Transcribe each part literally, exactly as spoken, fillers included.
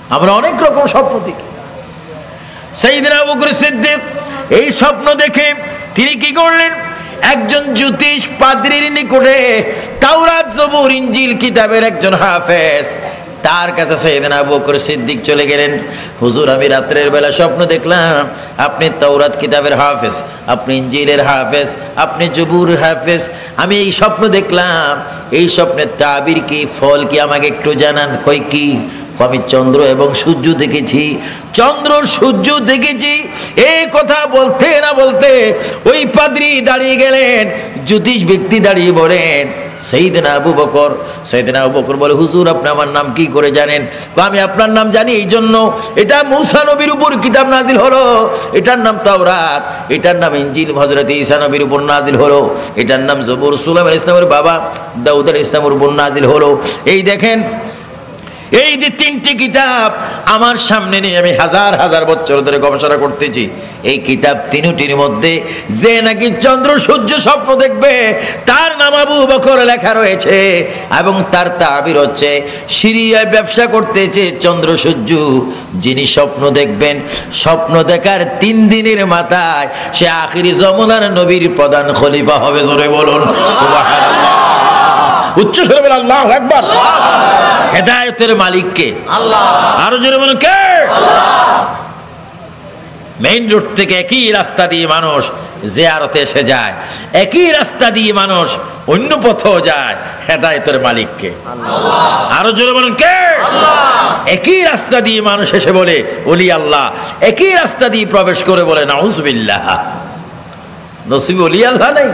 আমরা অনেক রকম স্বপ্ন দেখি। সাইয়েদনা আবু বকর সিদ্দিক এই স্বপ্ন দেখে তিনি কি করলেন, একজন জ্যোতিষ পাদ্রীর নিকটে তাওরাত জবুর ইনজিল কিতাবের একজন হাফেজ, তার কাছে সাইয়েদনা আবু বকর সিদ্দিক চলে গেলেন। হুজুর, আমি রাত্রের বেলা স্বপ্ন দেখলাম আপনি তাওরাত কিতাবের হাফেজ, আপনি ইনজিলের হাফেজ, আপনি জবুরের হাফেজ। আমি এই স্বপ্ন দেখলাম, এই স্বপ্নের তাবির কি, ফল কি, আমাকে একটু জানান। কই কি? আমি চন্দ্র এবং সূর্য দেখেছি, চন্দ্র সূর্য দেখেছি। এই কথা বলতে না বলতে ওই পাদ্রী দাঁড়িয়ে গেলেন, জ্যোতিষ ব্যক্তি দাঁড়িয়ে বলেন, সাইয়েদনা আবু বকর। সাইয়েদনা আবু বকর বলে, হুজুর আপনি আমার নাম কি করে জানেন? আমি আপনার নাম জানি এই জন্য, এটা মূসা নবীর উপর কিতাব নাজিল হলো, এটার নাম তাওরাত, এটার নাম ইনজিল হযরত ঈসা নবীর উপর নাজিল হলো, এটার নাম জবুর সুলাইমান ইসলামের বাবা দাউদ আলাইহিস সালামের উপর নাজিল হলো। এই দেখেন, এই যে তিনটি কিতাব আমার সামনে নিয়ে আমি হাজার হাজার বছর ধরে গবেষণা করতেছি। এই কিতাব তিনটির মধ্যে যে নাকি চন্দ্র সূর্য স্বপ্ন দেখবে তার নাম আবু বকর লেখা রয়েছে, এবং তার তাবির হচ্ছে সিরিয়ায় ব্যবসা করতেছে চন্দ্র সূর্য যিনি স্বপ্ন দেখবেন, স্বপ্ন দেখার তিন দিনের মাথায় সে আখিরি জমানার নবীর প্রধান খলিফা হবে। জোরে বলুন সুবহানাল্লাহ, উচ্চ স্বরে বলুন আল্লাহু আকবার। হেদায়েতের মালিক কে? আল্লাহ। আরো জোরে বলুন কে? আল্লাহ। মেইন রোড থেকে একই রাস্তা দিয়ে মানুষ জিয়ারতে এসে যায়, একই রাস্তা দিয়ে মানুষ অন্য পথেও যায়, হেদায়েতের মালিক কে? আল্লাহ। আরো জোরে বলুন কে? আল্লাহ। একই রাস্তা দিয়ে মানুষ এসে বলে ওলি আল্লাহ, একই রাস্তা দিয়ে প্রবেশ করে বলে নাউজুবিল্লাহ। নসিবে ওলি আল্লাহ নাই।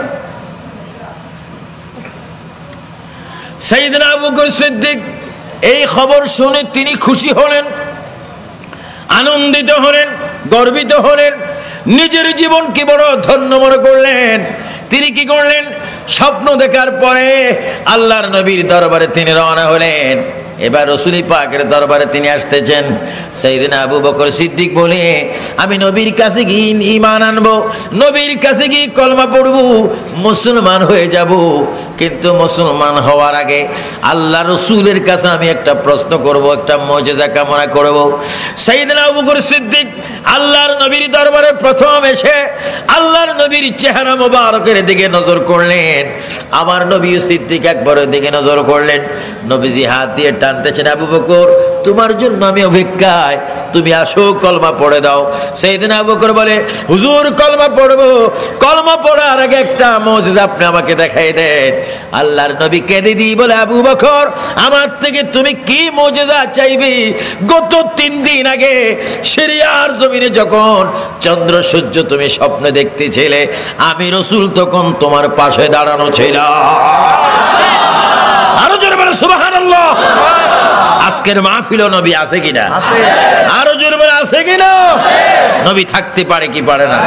সাইয়েদনা আবু বকর সিদ্দিক এই খবর শুনে তিনি খুশি হলেন, আনন্দিত হলেন, গর্বিত হলেন, নিজের জীবনকে বড় ধন্য মনে করলেন। তিনি কি করলেন, স্বপ্ন দেখার পরে আল্লাহর নবীর দরবারে তিনি রওনা হলেন। এবার রাসূল পাকের দরবারে তিনি আসতেছেন। সাইয়েদনা আবু বকর সিদ্দিক বলে, আমি নবীর কাছে গিয়ে ঈমান আনবো, নবীর কাছে গিয়ে কলমা পড়বো, মুসলমান হয়ে যাব। কিন্তু মুসলমান হওয়ার আগে আল্লাহ রাসূলের কাছে আমি একটা প্রশ্ন করব, একটা মুজিজা কামনা করব। সাইয়েদনা আবু বকর সিদ্দিক আল্লাহর নবীর দরবারে প্রথম এসে আল্লাহর নবীর চেহারা মোবারকের দিকে নজর করলেন। আমার নবী সিদ্দিক একবারের দিকে নজর করলেন। নবীজি হাত দিয়ে টানতেছেন, আবু বকর তোমার জন্য আমি অপেক্ষায়, তুমি আসো কলমা পড়ে দাও। সাইয়েদনা আবু বকর বলে, হুজুর কলমা পড়বো, কলমা পড়ার আগে একটা মুজিজা আপনি আমাকে দেখাই দেন। আল্লাহর নবী কেঁদে দিয়ে বলে, আবু বকর আমার থেকে তুমি কি মুজিজা চাইবে? গত তিন দিন আগে সিরিয়ার জমিনে যখন চন্দ্র সূর্য তুমি স্বপ্নে দেখতেছিলে, আমি রাসূল তখন তোমার পাশে দাঁড়ানো ছিলাম। আরো জোরে বলে সুবহানাল্লাহ। আজকের মাহফিলে নবী আছে কিনা? আছে। আরো জোরে বলে আছে কিনা? নবী থাকতে পারে কি পারে না?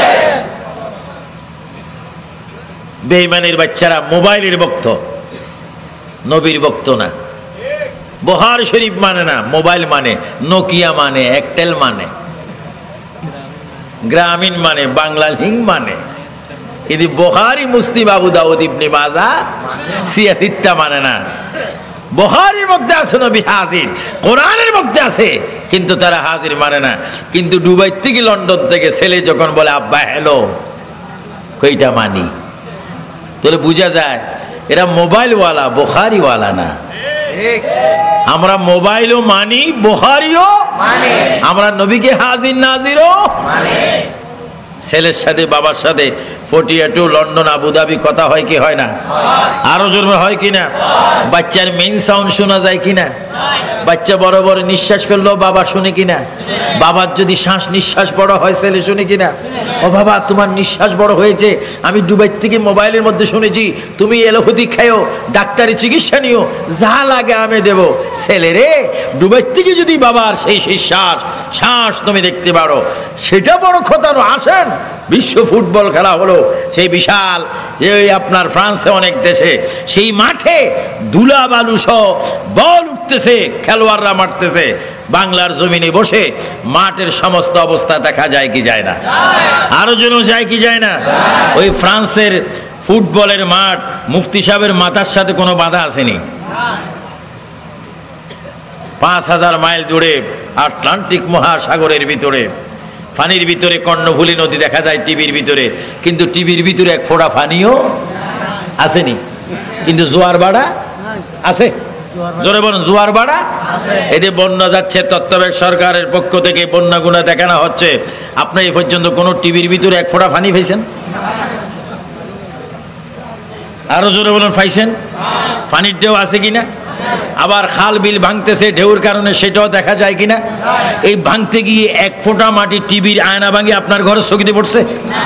বেঈমানের বাচ্চারা মোবাইলের ভক্ত, নবীর ভক্ত না। বুখারী শরীফ মানে না, মোবাইল মানে, নোকিয়া মানে, একটেল মানে, গ্রামীণ মানে, বাংলা লিঙ্ক মানে, কিন্তু বুখারী, মুসলিম, আবু দাউদ, ইবনে মাজাহ, সিয়াসিত্তা মানে না। বুখারীর মধ্যে আছে নবী হাজির, কোরআনের মধ্যে আছে, কিন্তু তারা হাজির মানে না। কিন্তু দুবাই থেকে লন্ডন থেকে ছেলে যখন বলে আব্বা হ্যালো, কইটা মানি, তাহলে বোঝা যায় এরা মোবাইলওয়ালা, বুখারীওয়ালা না। আমরা মোবাইলও মানি, বুখারীও মানি, আমরা নবীকে হাজির নাজিরও মানি। ছেলের সাথে বাবার সাথে ফটিয়া টু লন্ডন আবুধাবি কথা হয় কি হয় না? আরো জোরে হয় কিনা? বাচ্চার মেইন সাউন্ড শোনা যায় কিনা? বাচ্চা বড় বড় নিঃশ্বাস ফেললো বাবা শুনে কিনা? বাবার যদি শ্বাস নিঃশ্বাস বড় হয় ছেলে শুনে কিনা? ও বাবা তোমার নিঃশ্বাস বড় হয়েছে, আমি দুবাই থেকে মোবাইলের মধ্যে শুনেছি, তুমি এলোপ্যাথি খাও, ডাক্তারি চিকিৎসা নিও, যা লাগে আমি দেব। ছেলে রে, দুবাই থেকে যদি বাবার সেই সেই শ্বাস শ্বাস তুমি দেখতে পারো, সেটা বড় কথা নয়। আসেন, বিশ্ব ফুটবল খেলা হলো, সেই বিশাল এই আপনার ফ্রান্সে অনেক দেশে, সেই মাঠে ধুলা বালু সহ বল উঠতেছে, খেলোয়াড়রা মারতেছে। বাংলার জমিনে বসে মাঠের সমস্ত অবস্থা দেখা যায় কি যায় না? আরো যেন যায় কি যায় না? ওই ফ্রান্সের ফুটবলের মাঠ মুফতি সাহেবের মাথার সাথে কোনো বাধা আসেনি। পাঁচ হাজার মাইল দূরে আটলান্টিক মহাসাগরের ভিতরে পানির ভিতরে কর্ণফুলী নদী দেখা যায় টিভির ভিতরে, কিন্তু টিভির ভিতরে এক ফোঁটা পানিও আসেনি, কিন্তু জোয়ার বাড়া আছে। জোরে বলুন, জোয়ার বাড়া। এই যে বন্যা যাচ্ছে, তত্ত্বাবধায়ক সরকারের পক্ষ থেকে বন্যা গুণা দেখানো হচ্ছে, আপনি এই পর্যন্ত কোন টিভির ভিতরে এক ফোঁটা পানি পাইছেন? আরো জোরে বলুন, পাইছেন? পানির ঢেউ আছে কিনা? আবার খাল বিল ভাঙতেছে ঢেউর কারণে, সেটাও দেখা যায় কিনা? এই ভাঙতে গিয়ে এক ফোঁটা মাটি টিভির আয়না ভাঙি আপনার ঘরে স্থগিত পড়ছে?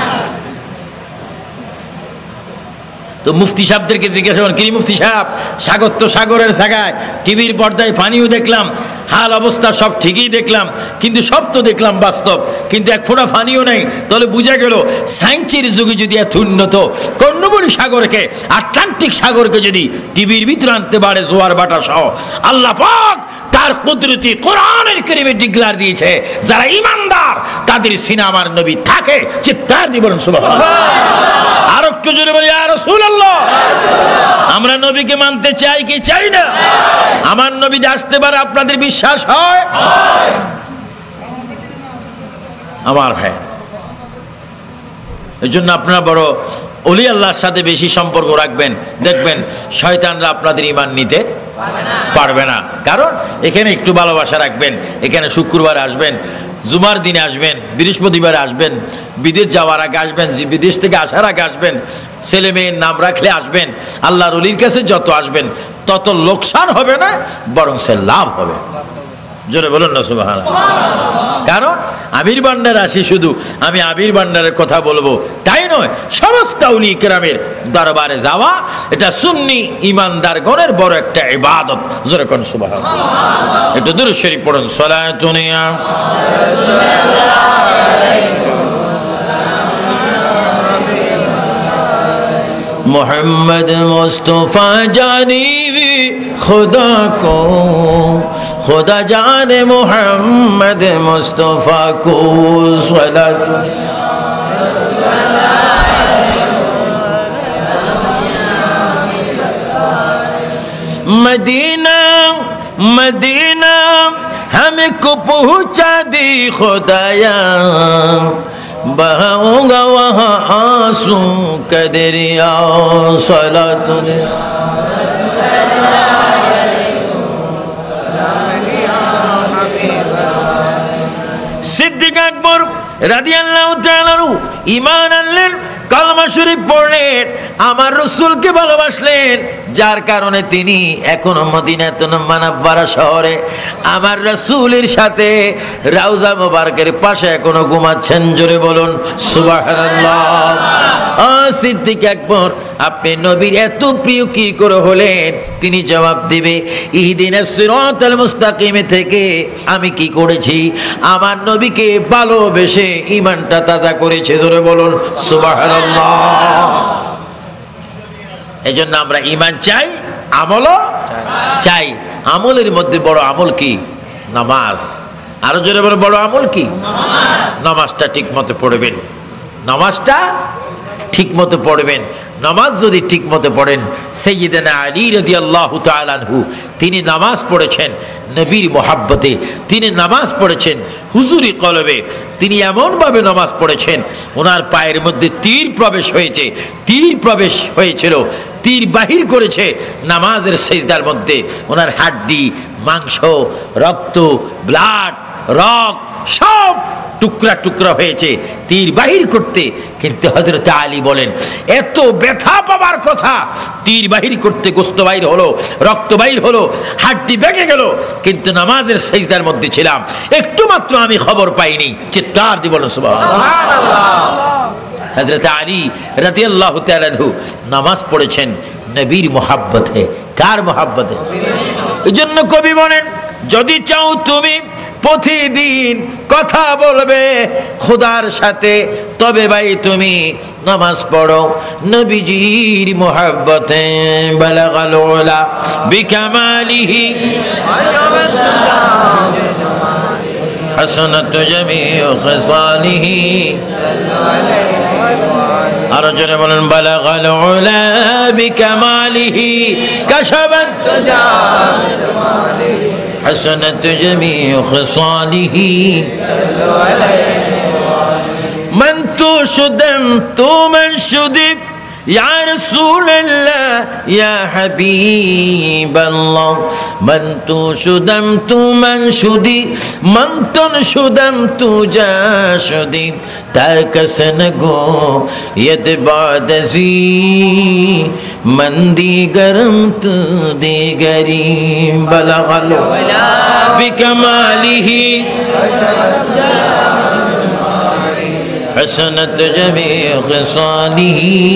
তো মুফতি সাহেবদেরকে জিজ্ঞাসা করেন, কি মুফতি সাহেব, সাগর তো সাগরের জায়গায়, টিভির পর্দায় পানিও দেখলাম, হাল অবস্থা সব ঠিকই দেখলাম, কিন্তু সব তো দেখলাম বাস্তব, কিন্তু এক ফোঁটা পানিও নেই। তাহলে বুঝা গেল সায়েন্সের যুগে যদি এত উন্নত কর্ণফুলী সাগরকে, আটলান্টিক সাগরকে যদি টিভির ভিতরে আনতে পারে জোয়ার বাটা সহ, আল্লাহ পাক তার কুদরতি কোরআনের কারিমে ডিক্লার দিয়েছে, যারা ঈমানদার তাদের সিনা আমার নবী থাকে। চিৎকার দিয়ে বলুন সুবহানাল্লাহ। আর একটু জোরে বলি ইয়া রাসূলুল্লাহ। আমরা নবীকে মানতে চাই কি চাই না? আমার নবী আসতে পারে, আপনাদের বিশ্বাস হয়? আমার ভাই, এই জন্য আপনারা বড় ওলি আল্লাহর সাথে বেশি সম্পর্ক রাখবেন, দেখবেন শয়তানরা আপনাদের ঈমান নিতে পারবে না। কারণ এখানে একটু ভালোবাসা রাখবেন, এখানে শুক্রবার আসবেন, জুমার দিনে আসবেন, বৃহস্পতিবার আসবেন, বিদেশ যাওয়ার আগে আসবেন, বিদেশ থেকে আসার আগে আসবেন, ছেলে মেয়ের নাম রাখলে আসবেন, আল্লাহর ওলির কাছে যত আসবেন তত লোকসান হবে না, বরং সে লাভ হবে। জোরে বলুন না সুবহানাল্লাহ। কারণ আমির ভান্ডার আসি, শুধু আমি আমির ভান্ডারের কথা বলবো তাই নয়, সমস্ত আউলিয়া কেরামের দরবারে যাওয়া এটা সুন্নি ইমানদারগণের বড় একটা ইবাদত। জোরে কোন সুবহানাল্লাহ। একটু দুরূদ শরীফ পড়ুন। সালাতুন ইয়া मोहम्मद मुस्तफ़ा जानी खुदा को, खुदा जाने मोहम्मद मुस्तफ़ा को। सलातु मदीना मदीना हमको पहुँचा दी खुदाया, बहाऊंगा वहाँ आंसू का दरिया। सलातु सिद्दीक আকবর রাদিয়াল্লাহু তাআলা ঈমান আনলেন, কালমা শরীফ পড়লেন, আমার রাসূলকে ভালোবাসলেন, যার কারণে তিনি এখনো মদিনাতুল মুনাওয়ারা শহরে আমার রাসূলের সাথে রওজা মুবারকের পাশে এখনো ঘুমাচ্ছেন। জোরে বলুন সুবহানাল্লাহ। ও সিদ্দীক আকবর, আপনি নবীর এত প্রিয় কি করে হলেন? তিনি জবাব দিবে, ইহদিনাস সিরাতাল মুস্তাকিম থেকে আমি কি করেছি? আমার নবীকে ভালোবেসে ঈমানটা তাজা করেছে। জোরে বলুন সুবহানাল্লাহ। এই জন্য আমরা ঈমান চাই, আমলও চাই। আমলের মধ্যে বড় আমল কি? নামাজ। আরো জোরে বড় বড় আমল কি? নামাজটা ঠিক মতো পড়বেন, নামাজটা ঠিক মতো পড়বেন। নামাজ যদি ঠিক মতো পড়েন, সাইয়্যিদানা আলী রাদিয়াল্লাহু তাআলা আনহু তিনি নামাজ পড়েছেন নবীর মোহাব্বতে, তিনি নামাজ পড়েছেন হুজুরি কলবে, তিনি এমনভাবে নামাজ পড়েছেন ওনার পায়ের মধ্যে তীর প্রবেশ হয়েছে, তীর প্রবেশ হয়েছিল, তীর বাহির করেছে নামাজের সিজদার মধ্যে। ওনার হাড্ডি, মাংস, রক্ত, ব্লাড, রক সব টুকরা টুকরা হয়েছে তীর বাহির করতে। কিন্তু হযরত আলী বলেন, এত ব্যথা পাবার কথা, তীর বাহির করতে গোশত বাহির হলো, রক্ত বাহির হলো, হাড্ডি ভেঙে গেল, কিন্তু নামাজের সিজদার মধ্যে ছিলাম, একটু মাত্র আমি খবর পাইনি। চিৎকার দিয়ে বলুন সুবহানাল্লাহ। হযরত আলী রাদিয়াল্লাহু তাআলা আনহু নামাজ পড়েছেন নবীর মোহাব্বতে। কার মোহাব্বতে? এই জন্য কবি বলেন, যদি চাও তুমি প্রতিদিন কথা বলবে খোদার সাথে, তবে ভাই তুমি নামাজ পড়ো নবীজির মোহাব্বতে। বালাগাল উলা বিকামালিহি হাসানাতু জামিউ খিসালিহি। আর জোরে বলেন, বালাগাল উলা বিকামালিহি কাশাবাত তুজা حسنت جميع خصاله صلوا عليه من تو شدم تو من شدم يا رسول الله يا حبيب الله من تو شدم تو من شدي من تن شدم تو جا شدي تاك سنگو يد بعد زي من دي گرم تو دي گريم بلغ الولا بكماله حسنت جميع خصاله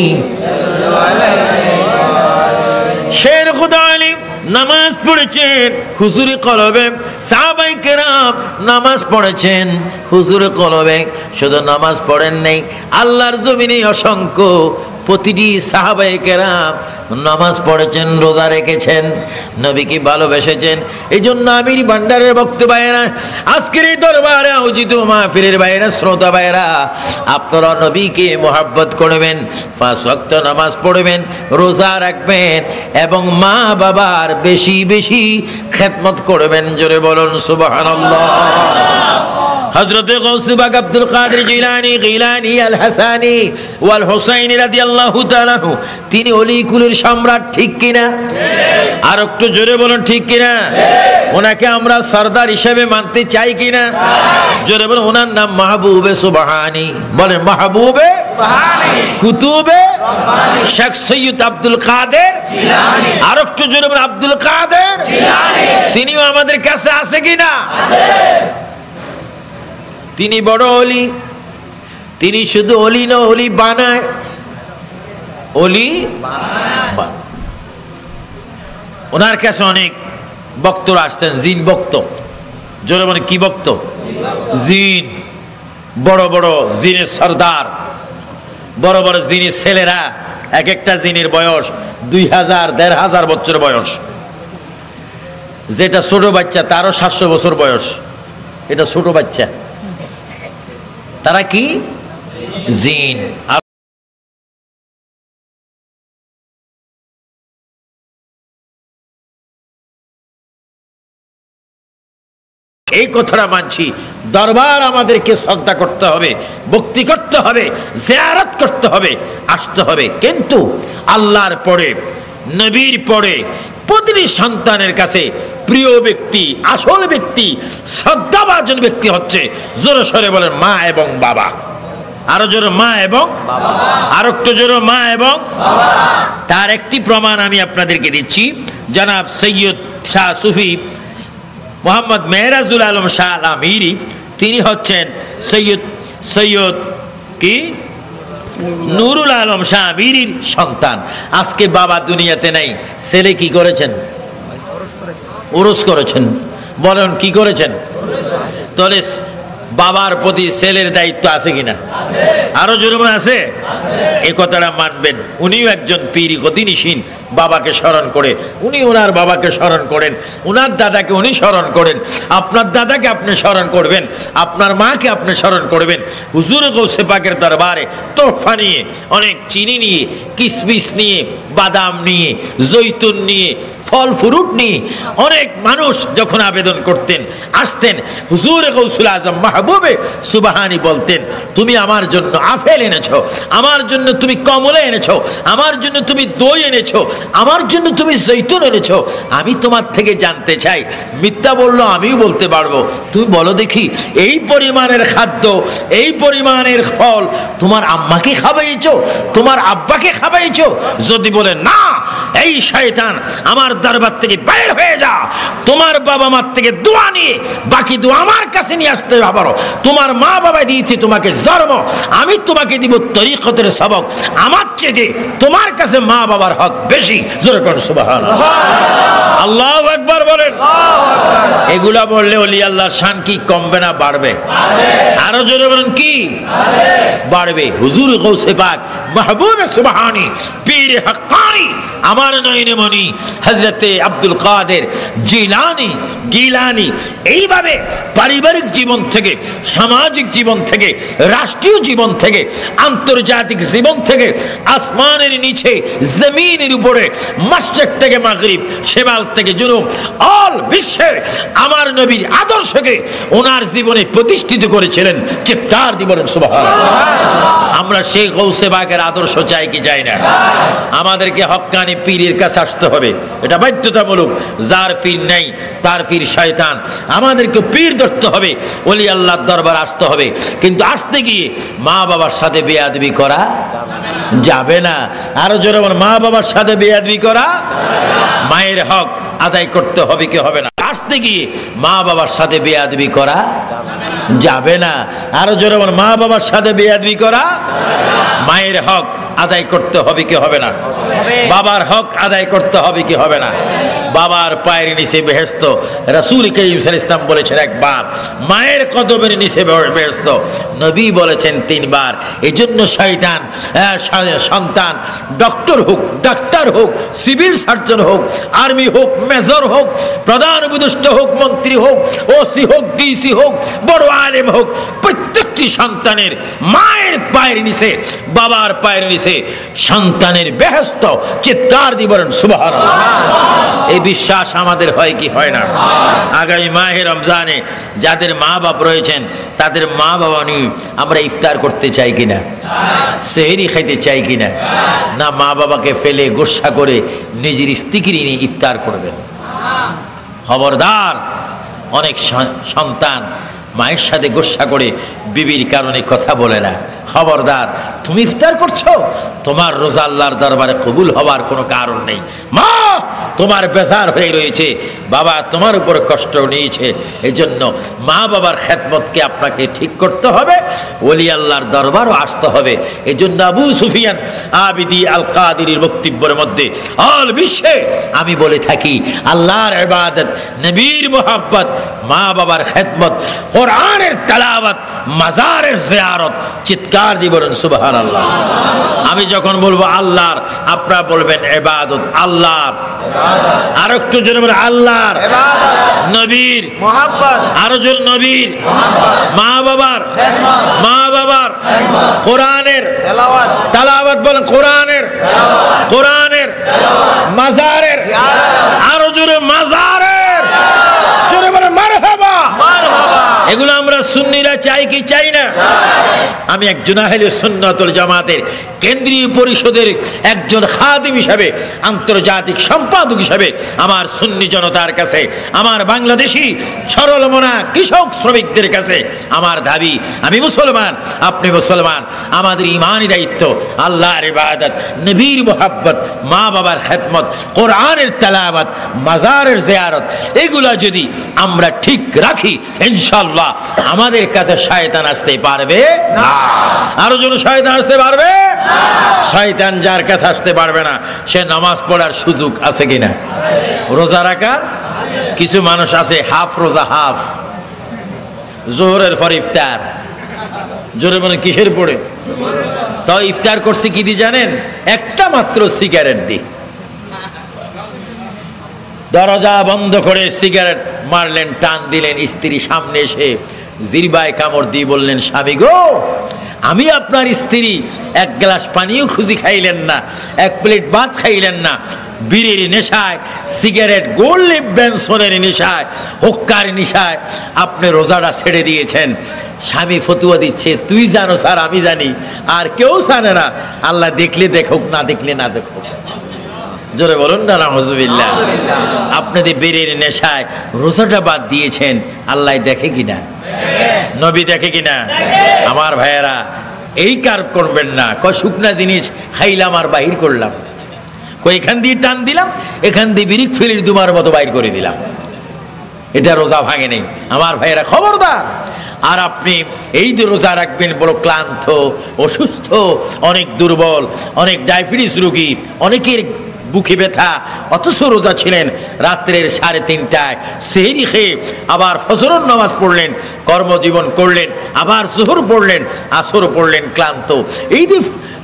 শের খুদা আলী নামাজ পড়েছেন হুজুরে কলবে, সাহাবায়ে কেরাম নামাজ পড়েছেন হুজুরে কলবে। শুধু নামাজ পড়েন নাই, আল্লাহর জমিনে অসংখ্য প্রতিটি সাহাবায়ে কেরাম নামাজ পড়েছেন, রোজা রেখেছেন, নবীকে ভালোবেসেছেন। এই জন্য আমির ভান্ডারের ভক্ত ভাইয়েরা, আজকের এই দরবারে আয়োজিত মাহফিলের ভাইয়েরা, শ্রোতা ভাইয়েরা, আপনারা নবীকে মোহাব্বত করবেন, পাঁচ ওয়াক্ত নামাজ পড়বেন, রোজা রাখবেন এবং মা বাবার বেশি বেশি খেদমত করবেন। জোরে বলুন সুবহানাল্লাহ। হযরত গাউস বাগ আব্দুল কাদের জিলানী গিলানী আল হাসানী ওয়াল হুসাইনী রাদিয়াল্লাহু তাআলা তিনি ওলি কুলের সম্রাট, ঠিক কিনা? আর একটু জোরে বলুন ঠিক কিনা? ওনাকে আমরা সরদার হিসেবে মানতে চাই কিনা? জোরে বলুন। ওনার নাম মাহবুবে সুবহানী, বলেন মাহবুবে সুবহানী কুতুবে রব্বানী শেখ সৈয়দ আব্দুল কাদের জিলানী। আর একটু জোরে বলুন আব্দুল কাদের জিলানী। তিনিও আমাদের কাছে আছে কিনা? আছে। তিনি বড় অলি, তিনি শুধু অলি না অলি বানায়, অলি বানায়। ওনার কাছে অনেক বক্তরা আসতেন, জিন বক্ত। জোরে মানে কি বক্ত? জিন, বড় বড় জিনের সর্দার, বড় বড় জিনের ছেলেরা। এক একটা জিনের বয়স দুই হাজার দেড় হাজার বছর বয়স। যেটা ছোট বাচ্চা তারও সাতশো বছর বয়স। এটা ছোট বাচ্চা, তারা কি জিন। এই কথাটা মানছি, দরবার আমাদেরকে শ্রদ্ধা করতে হবে, ভক্তি করতে হবে, জিয়ারত করতে হবে, আসতে হবে। কিন্তু আল্লাহর পরে, নবীর পরে প্রতিটি সন্তানের কাছে প্রিয় ব্যক্তি, আসল ব্যক্তি, শ্রদ্ধাভাজন ব্যক্তি হচ্ছে, জোরে সরে বলেন, মা এবং বাবা। আরো জোরে মা এবং বাবা, আর একটু জোরে মা এবং বাবা। তার একটি প্রমাণ আমি আপনাদেরকে দিচ্ছি। জনাব সৈয়দ শাহ সুফি মোহাম্মদ মেহরাজুল আলম শাহ আল আমিরি, তিনি হচ্ছেন সৈয়দ সৈয়দ কি নুরুল আলম শাহ আমিরির সন্তান। আজকে বাবা দুনিয়াতে নাই, ছেলে কি করেছেন? উরুস করেছেন। বলেন কি করেছেন? তাহলে বাবার প্রতি ছেলের দায়িত্ব আছে কিনা? আরো জোরে আছে। এই কথাটা মানবেন। উনিও একজন পীর গদিনিসীন, বাবাকে স্মরণ করে, উনি ওনার বাবাকে স্মরণ করেন, ওনার দাদাকে উনি স্মরণ করেন, আপনার দাদাকে আপনি স্মরণ করবেন, আপনার মাকে আপনি স্মরণ করবেন। হুজুর গৌসে পাকের দরবারে তোহফা নিয়ে, অনেক চিনি নিয়ে, কিশমিশ নিয়ে, বাদাম নিয়ে, জৈতুন নিয়ে, ফল ফ্রুট নিয়ে অনেক মানুষ যখন আবেদন করতেন, আসতেন, হুজুর গৌসুল আজম মাহবুবে সুবহানী বলতেন, তুমি আমার জন্য আপেল এনেছো, আমার জন্য তুমি কমলা এনেছো, আমার জন্য তুমি দই এনেছো, আমার জন্য তুমি জৈতুন এনেছো। আমি তোমার থেকে জানতে চাই, মিথ্যা বললো আমিও বলতে পারবো, তুমি বলো দেখি, এই পরিমাণের খাদ্য, এই পরিমাণের ফল তোমার আম্মাকে খাওয়াইছো, তোমার আব্বাকে খাওয়াইছো? যদি বলে না, এই শয়তান আমার দরবার থেকে বের হয়ে যা, তোমার বাবা মার থেকে দোয়া নিয়ে বাকি দোয়া আমার কাছে নিয়ে আসতে পারো। তোমার মা বাবা দিয়েছে তোমাকে জন্ম, আমি তোমাকে দিব তরিকতের সবক, আমার চেয়ে তোমার কাছে মা বাবার হক বেশি। জোরে কোন সুবহানাল্লাহ, আল্লাহু আকবার বলেন। এগুলা বললে ওলি আল্লাহর শান কি কমবে না বাড়বে? আরো জোরে বলেন কি বাড়বে? হুজুর গৌসে পাক মাহবুবে সুবহানী পীর হক্কানি আমার নয়নমণি হযরতে আব্দুল কাদের জিলানী গিলানী এইভাবে পারিবারিক জীবন থেকে, সামাজিক জীবন থেকে, রাষ্ট্রীয় জীবন থেকে, আন্তর্জাতিক জীবন থেকে, আসমানের নিচে জমিনের উপরে, মাশরিক থেকে মাগরিব, শিমাল থেকে জুনুব, অল বিশ্বে আমার নবীর আদর্শকে ওনার জীবনে প্রতিষ্ঠিত করেছিলেন। চিৎকার দিয়ে বলেন সুবহানাল্লাহ। আমরা সেই গৌসে পাকের আদর্শ চাই কি চাই না? আমাদেরকে হক্কানি পীরের কাছে আসতে হবে, এটা বাধ্যতামূলক। যার পীর নেই তার পীর শয়তান। আমাদেরকে পীর ধরতে হবে, ওলি আল্লাহর দরবার আসতে হবে। কিন্তু আসতে গিয়ে মা বাবার সাথে বেয়াদবি করা যাবে না। আরো জোরে বলেন, মা বাবার সাথে বেয়াদবি করা, মায়ের হক আদায় করতে হবে কি হবে না? আসতে গিয়ে মা বাবার সাথে বেয়াদবি করা যাবে না। আরো জোরে বলেন, মা বাবার সাথে বেয়াদবি করা, মায়ের হক আদায় করতে হবে কি হবে না? বাবার হক আদায় করতে হবে কি হবে না? বাবার পায়ের নিচে বেহেশত, রাসূল করিম সাল্লাল্লাহু আলাইহি ওয়াসাল্লাম বলেছেন একবার, মায়ের কদমের নিচে বেহেশত নবী বলেছেন তিনবার। এজন্য শয়তান সন্তান ডক্টর হোক, ডাক্তার হোক, সিভিল সার্জন হোক, আর্মি হোক, মেজর হোক, প্রধান উপদেষ্টা হোক, মন্ত্রী হোক, ওসি হোক, ডিসি হোক, বড় আলেম হোক, প্রত্যেকটি সন্তানের মায়ের পায়ের নিচে, বাবার পায়ের নিচে সন্তানের বেহেশত। চিৎকার দিয়ে বলেন সুবহানাল্লাহ। এই বিশ্বাস আমাদের হয় কি হয় না? আগামী মাহে রমজানে যাদের মা বাপ রয়েছেন তাদের মা বাবা নিয়ে আমরা ইফতার করতে চাই কিনা? সেহরি খাইতে চাই কিনা? না মা বাবাকে ফেলে গোসা করে নিজের স্ত্রীকে নিয়ে ইফতার করবেন? খবরদার, অনেক সন্তান মায়ের সাথে গোসা করে বিবির কারণে কথা বলে না। খবরদার, তুমি ইফতার করছো, তোমার রোজা আল্লাহর দরবারে কবুল হওয়ার কোনো কারণ নেই। মা তোমার বেজার হয়ে রয়েছে, বাবা তোমার উপর কষ্ট নিয়েছে, এজন্য মা বাবার খেদমতকে আপনাকে ঠিক করতে হবে, ওলি আল্লাহর দরবারও আসতে হবে। এজন্য আবু সুফিয়ান আবিদি আল কাদিরের বক্তব্যের মধ্যে অল বিশ্বে আমি বলে থাকি, আল্লাহর ইবাদত, নবীর মুহাব্বত, মা বাবার খেদমত, কোরআনের তেলাওয়াত, মাজারের জিয়ারত। চিৎকার দিয়ে বলেন সুবহানাল্লাহ। আমি যখন বলবো আল্লাহর, আপনারা বলবেন ইবাদত আল্লাহর। আর একটু জোরে বলেন আল্লাহর, নবীর মুহাব্বত, আরো জোরে নবীর, মা বাবার, মা বাবার, কোরআনের তেলাওয়াত, তেলাওয়াত বলেন কোরআনের, কোরআনের, মাজারের, আরো জোরে মাজারের, জোরে বলেন মারহাবা। এগুলো আমরা সুন্নিরা চাই কি চাই না? আমি একজন আহলে সুন্নাত ওয়াল জামাতের কেন্দ্রীয় পরিষদের একজন খাদিম হিসাবে, আন্তর্জাতিক সম্পাদক হিসাবে আমার সুন্নি জনতার কাছে, আমার বাংলাদেশি সরল মনা কৃষক শ্রমিকদের কাছে আমার দাবি, আমি মুসলমান, আপনি মুসলমান, আমাদের ইমানি দায়িত্ব আল্লাহর ইবাদত, নবীর মুহাব্বত, মা বাবার খেদমত, কোরআনের তেলাওয়াত, মাজারের জিয়ারত, এগুলা যদি আমরা ঠিক রাখি ইনশাআল্লাহ আমাদের কাছে শয়তান আসতে পারবে না। আরো জন শয়তান আসতে পারবে? শয়তান যার কাছে আসতে পারবে না সে নামাজ পড়ার সুযোগ আছে কিনা? রোজা রাখার কিছু মানুষ আছে হাফ রোজা, হাফ জোহরের পর ইফতার। জোরে মানে কিসের পড়ে? তাও ইফতার করছে কি দিয়ে জানেন? একটা মাত্র সিগারেট দি, দরজা বন্ধ করে সিগারেট মারলেন, টান দিলেন, স্ত্রী সামনে এসে জিরবায় কামড় দিয়ে বললেন, স্বামী গো, আমি আপনার স্ত্রী, এক গ্লাস পানিও খুঁজি খাইলেন না, এক প্লেট ভাত খাইলেন না, বিড়ির নেশায়, সিগারেট, গোল্ড বেনসনের নেশায়, হুক্কার নেশায় আপনি রোজাটা ছেড়ে দিয়েছেন। স্বামী ফতুয়া দিচ্ছে, তুই জানো স্যার, আমি জানি, আর কেউ জানে না, আল্লাহ দেখলে দেখুক, না দেখলে না দেখুক। জোরে বলুন না নাউযুবিল্লাহ। আপনাদের বিড়ির নেশায় রোজাটা বাদ দিয়েছেন, আল্লাহ দেখে কিনা? নবী দেখে কিনা? আমার ভাইয়েরা, এই কার করবেন না। কয় শুকনা জিনিস খাইলাম আর বাহির করলাম, কই এখান দিয়ে টান দিলাম, এখান দিয়ে বিরিক ফেলির দুমার মতো বাইর করে দিলাম, এটা রোজা ভাঙে নেই। আমার ভাইয়েরা খবরদার। আর আপনি এই যে রোজা রাখবেন, বড় ক্লান্ত, অসুস্থ, অনেক দুর্বল, অনেক ডায়াবেটিস রোগী, অনেকের বুকে ব্যথা, অথচ রোজা ছিলেন, রাত্রের সাড়ে তিনটায় সেহরি খেয়ে আবার ফজরের নামাজ পড়লেন, কর্মজীবন করলেন, আবার জোহর পড়লেন, আসর পড়লেন, ক্লান্ত। এই যে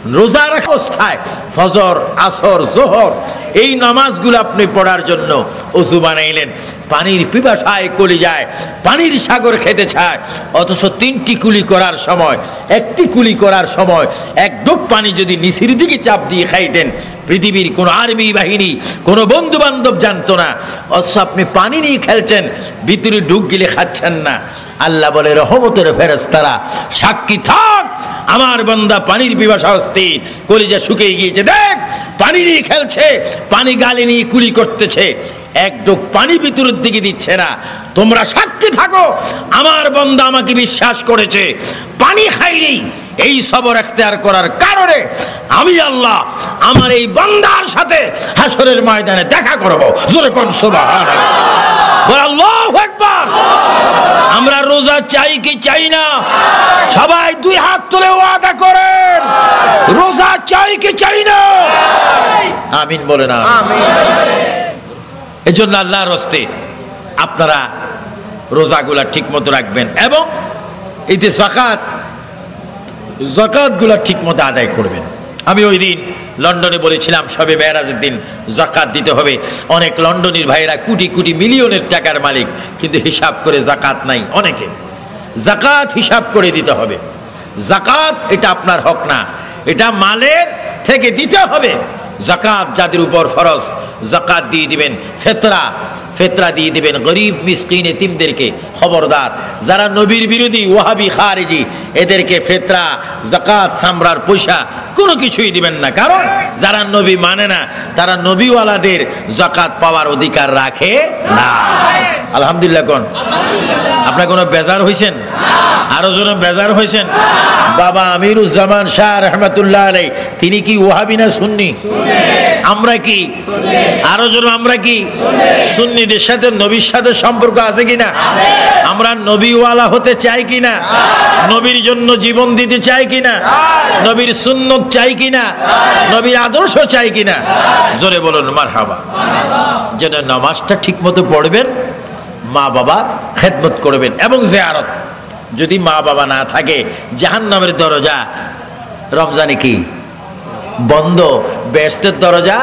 রোজা রাখা অবস্থায় ফজর, আসর, জোহর এই নামাজগুলো আপনি পড়ার জন্য ওযু বানাইলেন, পানির পিপাসায় কলিজায় পানির সাগর খেতে চায়, অথচ তিনটি কুলি করার সময়, একটি কুলি করার সময় এক ঢোক পানি যদি নিচের দিকে চাপ দিয়ে খাইতেন, পৃথিবীর কোন আর্মি বাহিনী, কোন বন্ধু বান্ধব জানতো না, অথচ আপনি পানি নিয়ে খেলছেন, ভিতরে ঢুক গিলে খাচ্ছেন না। আল্লাহ বলে রহমতের ফেরেশতারা সাক্ষী থাক, আমার বান্দা পানির পিপাসা অস্থির, কলিজা শুকিয়ে গিয়েছে, দেখ পানি নিয়ে খেলছে, পানি গালে নিয়ে কুলি করতেছে, এক ডোক পানি ভিতরের দিকে দিচ্ছে না। তোমরা সাক্ষী থাকো, আমার বান্দা আমাকে বিশ্বাস করেছে, পানি খাইনি। এই সবর এখতিয়ার করার কারণে আমি আল্লাহ আমার এই বান্দার সাথে হাসরের ময়দানে দেখা করব। জোরে কোন সুবহানাল্লাহ, আল্লাহু আকবার। আমরা রোজা চাই কি চাই না? সবাই দুই হাত তুলে ওয়াদা করেন, রোজা চাই কি চাই না? আমিন বলে না। এই জন্য আল্লাহর হস্তে আপনারা রোজাগুলা ঠিক মতো রাখবেন এবং এই যে যাকাত, যাকাতগুলা ঠিক মতো আদায় করবেন। আমি ওই দিন লন্ডনে বলেছিলাম শবে মেরাজের দিন যাকাত দিতে হবে। অনেক লন্ডনের ভাইরা কোটি কোটি মিলিয়নের টাকার মালিক, কিন্তু হিসাব করে যাকাত নাই অনেকে। যাকাত হিসাব করে দিতে হবে। যাকাত এটা আপনার হক না, এটা মালের থেকে দিতে হবে। যাকাত যাদের উপর ফরজ, যাকাত দিয়ে দিবেন। ফিতরা, ফিতরা দিয়ে দিবেন গরিব মিসকিন এতিমদেরকে। খবরদার যারা নবীর বিরোধী, ওয়াহাবি, খারিজি, এদেরকে ফিতরা, যাকাত, সামরার পয়সা কোনো কিছুই দিবেন না। কারণ যারা নবী মানে না, তারা নবীওয়ালাদের যাকাত পাওয়ার অধিকার রাখে না। আলহামদুলিল্লাহ কোন আপনার কোনো বেজার হয়েছেন? আরো জন বেজার হয়েছেন? বাবা আমিরুজ্জামান শাহ রহমাতুল্লাহ আলাইহি তিনি কি ওয়াহাবি না সুন্নি? আমরা কি? আরো জন আমরা কি? সুন্নিদের সাথে নবীর সাথে সম্পর্ক আছে কিনা? আমরা নবীওয়ালা হতে চাই কিনা? নবীর জন্য জীবন দিতে চাই কিনা? নবীর সুন্নত চাই কিনা? নবীর আদর্শ চাই কিনা? জোরে বলুন মারহাবা। যেন নামাজটা ঠিক মতো পড়বেন, মা বাবার খেদমত করবেন এবং জিয়ারত। যদি মা বাবা না থাকে, জাহান্নামের দরজা রমজানে কি বন্ধ, বেহেশতের দরজা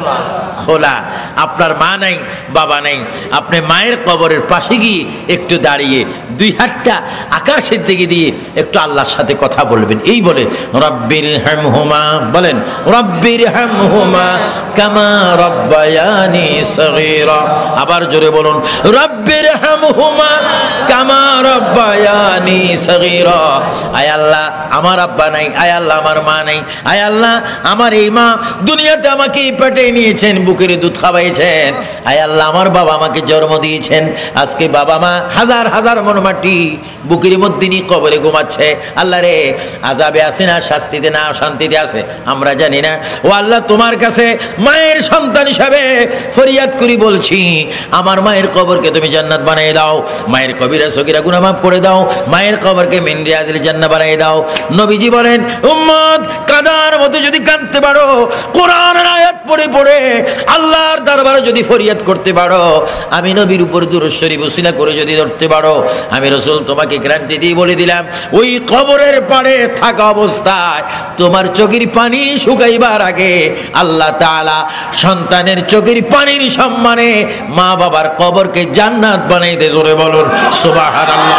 খোলা। আপনার মা নাই, বাবা নাই, আপনি মায়ের কবরের পাশে গিয়ে একটু দাঁড়িয়ে দুই হাতটা আকাশের দিকে দিয়ে একটু আল্লাহর সাথে কথা বলবেন। এই বলে রব্বির হামহুমা, বলেন রব্বির হামহুমা কামা রব্বায়ানি সগীরা। আবার জোরে বলুন রব্বির হামহুমা কামা রব্বায়ানি সগীরা। আয় আল্লাহ আমার আব্বা নাই, আয় আল্লাহ আমার মা নাই, আয় আল্লাহ আমার এই মা দুনিয়াতে আমাকে পেটে নিয়েছেন, বুকের দুধ খাওয়াইছেন, আয় আল্লাহ আমার বাবা আমাকে জন্ম দিয়েছেন, আজকে বাবা মা হাজার হাজার মন মাটি বুকের মধ্যে নিয়ে কবরে ঘুমাচ্ছে। আল্লাহ রে, আযাবে আছে না শাস্তিতে না শান্তিতে আছে আমরা জানি না। ও আল্লাহ তোমার কাছে মায়ের সন্তান হিসাবে ফরিয়াদ করি, বলছি আমার মায়ের কবরকে তুমি জান্নাত বানিয়ে দাও, মায়ের কবিরা সগীরা গুনাহ মাফ করে দাও, মায়ের কবরকে মিন রিয়াজিল জান্নাহ বানিয়ে দাও। নবীজি বলেন উম্মত কাদার মতো যদি কাঁদতে পারো, কোরআনের আয়াত পড়ে পড়ে আল্লাহর দরবারে যদি ফরিয়াদ করতে পারো, আমি নবীর উপর দুরূদ শরীফ উসিলা করে যদি ধরতে পারো, আমি রাসূল তোমাকে গ্যারান্টি দিয়ে বলে দিলাম, ওই কবরের পাড়ে থাকা অবস্থায় তোমার চোখের পানি শুকাইবার আগে আল্লাহ তাআলা সন্তানের চোখের পানির সম্মানে মা বাবার কবরকে জান্নাত বানাই দে। জোরে বলুন সুবহানাল্লাহ,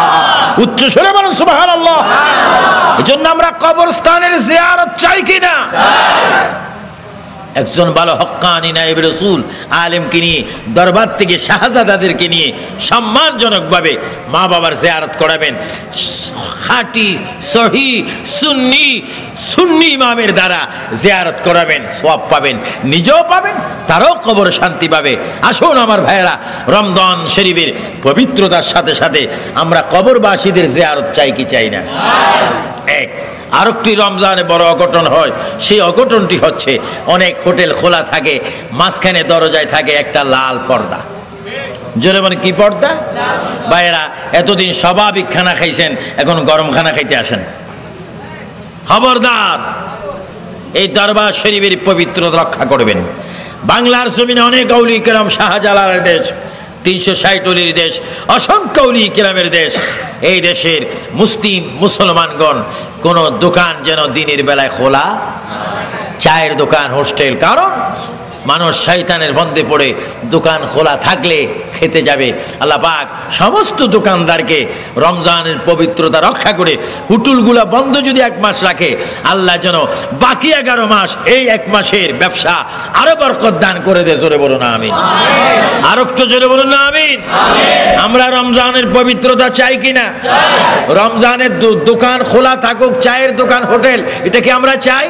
উচ্চ স্বরে বলুন সুবহানাল্লাহ। এজন্য আমরা কবরস্থানের জিয়ারত চাই কিনা? একজন ভালো হক্কানি নায়েব রাসূল আলেমকে নিয়ে দরবার থেকে শাহজাদাদেরকে নিয়ে সম্মানজনকভাবে মা বাবার জিয়ারত করাবেন। খাঁটি সহি সুন্নি সুন্নি ইমামের দ্বারা জিয়ারত করাবেন, সওয়াব পাবেন, নিজেও পাবেন, তারাও কবর শান্তি পাবে। আসুন আমার ভাইয়েরা, রমজান শরীফের পবিত্রতার সাথে সাথে আমরা কবরবাসীদের জিয়ারত চাই কি চাই না? এক আরেকটি রমজানে বড় অঘটন হয়, সেই অঘটনটি হচ্ছে অনেক হোটেল খোলা থাকে, মাঝখানে দরজায় থাকে একটা লাল পর্দা। জোরে মানে কি পর্দা? ভাইয়েরা এতদিন স্বাভাবিক খানা খাইছেন, এখন গরম খানা খাইতে আসেন। খবরদার, এই দরবার শরীফের পবিত্রতা রক্ষা করবেন। বাংলার জমিনে অনেক আউলিয়া কেরাম, শাহজালালের দেশ, তিনশো ষাট অলির দেশ, অসংখ্য অলি কিরামের দেশ। এই দেশের মুসলিম মুসলমানগণ কোন দোকান যেন দিনের বেলায় খোলা, চায়ের দোকান, হোস্টেল, কারণ মানুষ শয়তানের ফন্দে পড়ে দোকান খোলা থাকলে খেতে যাবে। আল্লাহ পাক সমস্ত দোকানদারকে রমজানের পবিত্রতা রক্ষা করে হুটুলগুলা বন্ধ যদি এক মাস রাখে, আল্লাহ যেন বাকি এগারো মাস এই এক মাসের ব্যবসা আরো বরকত দান করে দে। জোরে বলুন আমিন। আরো একটু জোরে বলুন না আমিন। আমরা রমজানের পবিত্রতা চাই কিনা? রমজানের দোকান খোলা থাকুক, চায়ের দোকান, হোটেল, এটা কি আমরা চাই?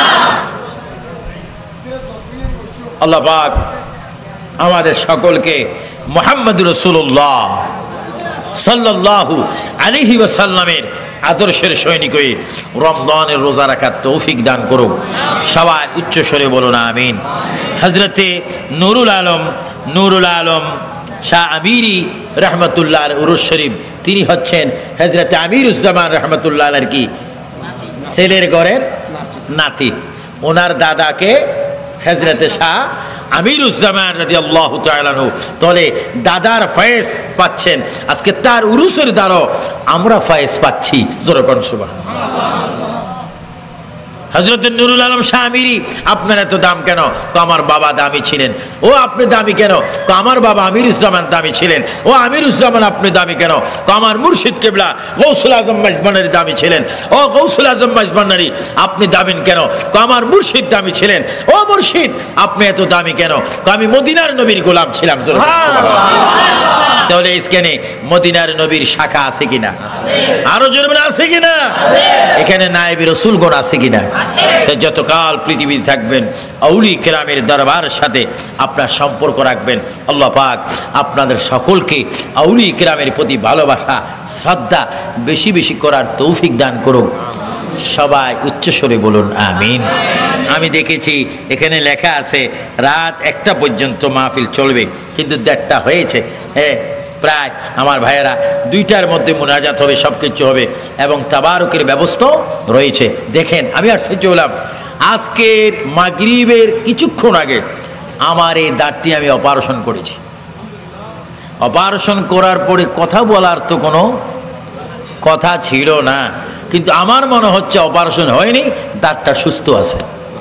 আল্লাহ পাক আমাদের সকলকে মুহাম্মদ রাসূলুল্লাহ সাল্লাল্লাহু আলাইহি ওয়াসাল্লামের আদর্শের সৈনিক হয়ে রমজানের রোজা রাখার তৌফিক দান করুক। সবাই উচ্চ স্বরে বলুন আমিন। হযরতে নুরুল আলম নুরুল আলম শাহ আমিরি রহমতুল্লাহ উরুস শরীফ, তিনি হচ্ছেন হযরতে আমিরুজ্জামান রহমতুল্লাহ আলাইহির কি ছেলের ঘরের নাতি। ওনার দাদাকে হযরতে শাহ আমিরুজ্জামান রাদিয়াল্লাহু তাআলা আনহু, তলে দাদার ফয়েজ পাচ্ছেন, আজকে তার উরুসের দ্বারা আমরা ফয়েজ পাচ্ছি। জোরে কোন সুবহানাল্লাহ। হযরত নুরুল আলম শাহ আমিরি, আপনার এত দাম কেন? আমার বাবা দামি ছিলেন। ও আপনি দামি কেন? আমার বাবা আমিরুজ্জামান দামি ছিলেন। ও আমিরুজ্জামান আপনি দামি কেন? আমার মুর্শিদ কিবলা গৌসুল আজম মাইজবান্ডারি দামি ছিলেন। ও গৌসুল আজম মাইজবান্ডারি আপনি দামি কেন? আমার মুর্শিদ দামি ছিলেন। ও মুর্শিদ আপনি এত দামি কেন? আমি মদিনার নবীর গোলাম ছিলাম। তাহলে স্ক্যানে মদিনার নবীর শাখা আছে কিনা? আরো জোরে আছে কিনা? এখানে নায়েবে রাসূলগণ আছে কিনা? তাই যতকাল পৃথিবীতে থাকবেন আউলি কেরামের দরবারের সাথে আপনার সম্পর্ক রাখবেন। আল্লাহ পাক আপনাদের সকলকে আউলি কেরামের প্রতি ভালোবাসা, শ্রদ্ধা বেশি বেশি করার তৌফিক দান করুক। সবাই উচ্চস্বরে বলুন আমিন। আমি দেখেছি এখানে লেখা আছে রাত একটা পর্যন্ত মাহফিল চলবে, কিন্তু দেড়টা হয়েছে। হ্যাঁ, প্রায় আমার ভাইয়েরা দুইটার মধ্যে মুনাজাত হবে, সব কিছু হবে এবং তাবারুকের ব্যবস্থাও রয়েছে। দেখেন, আমি আর সহ্য হলাম, আজকের মাগরিবের কিছুক্ষণ আগে আমার এই দাঁতটি আমি অপারেশন করেছি। অপারেশন করার পরে কথা বলার তো কোনো কথা ছিল না, কিন্তু আমার মনে হচ্ছে অপারেশন হয়নি, দাঁতটা সুস্থ আছে।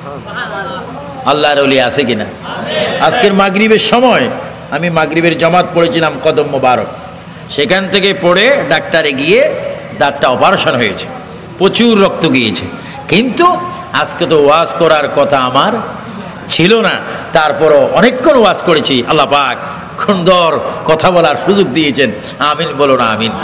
আল্লাহর ওলি আছে কিনা? আজকের মাগরিবের সময় আমি মাগরিবের জামাত পড়েছিলাম কদম মোবারক, সেখান থেকে পড়ে ডাক্তারে গিয়ে দাঁতটা অপারেশন হয়েছে, প্রচুর রক্ত গিয়েছে। কিন্তু আজকে তো ওয়াজ করার কথা আমার ছিল না, তারপরও অনেকক্ষণ ওয়াজ করেছি। আল্লাহ পাক সুন্দর কথা বলার সুযোগ দিয়েছেন। আমিন বলো না আমিন।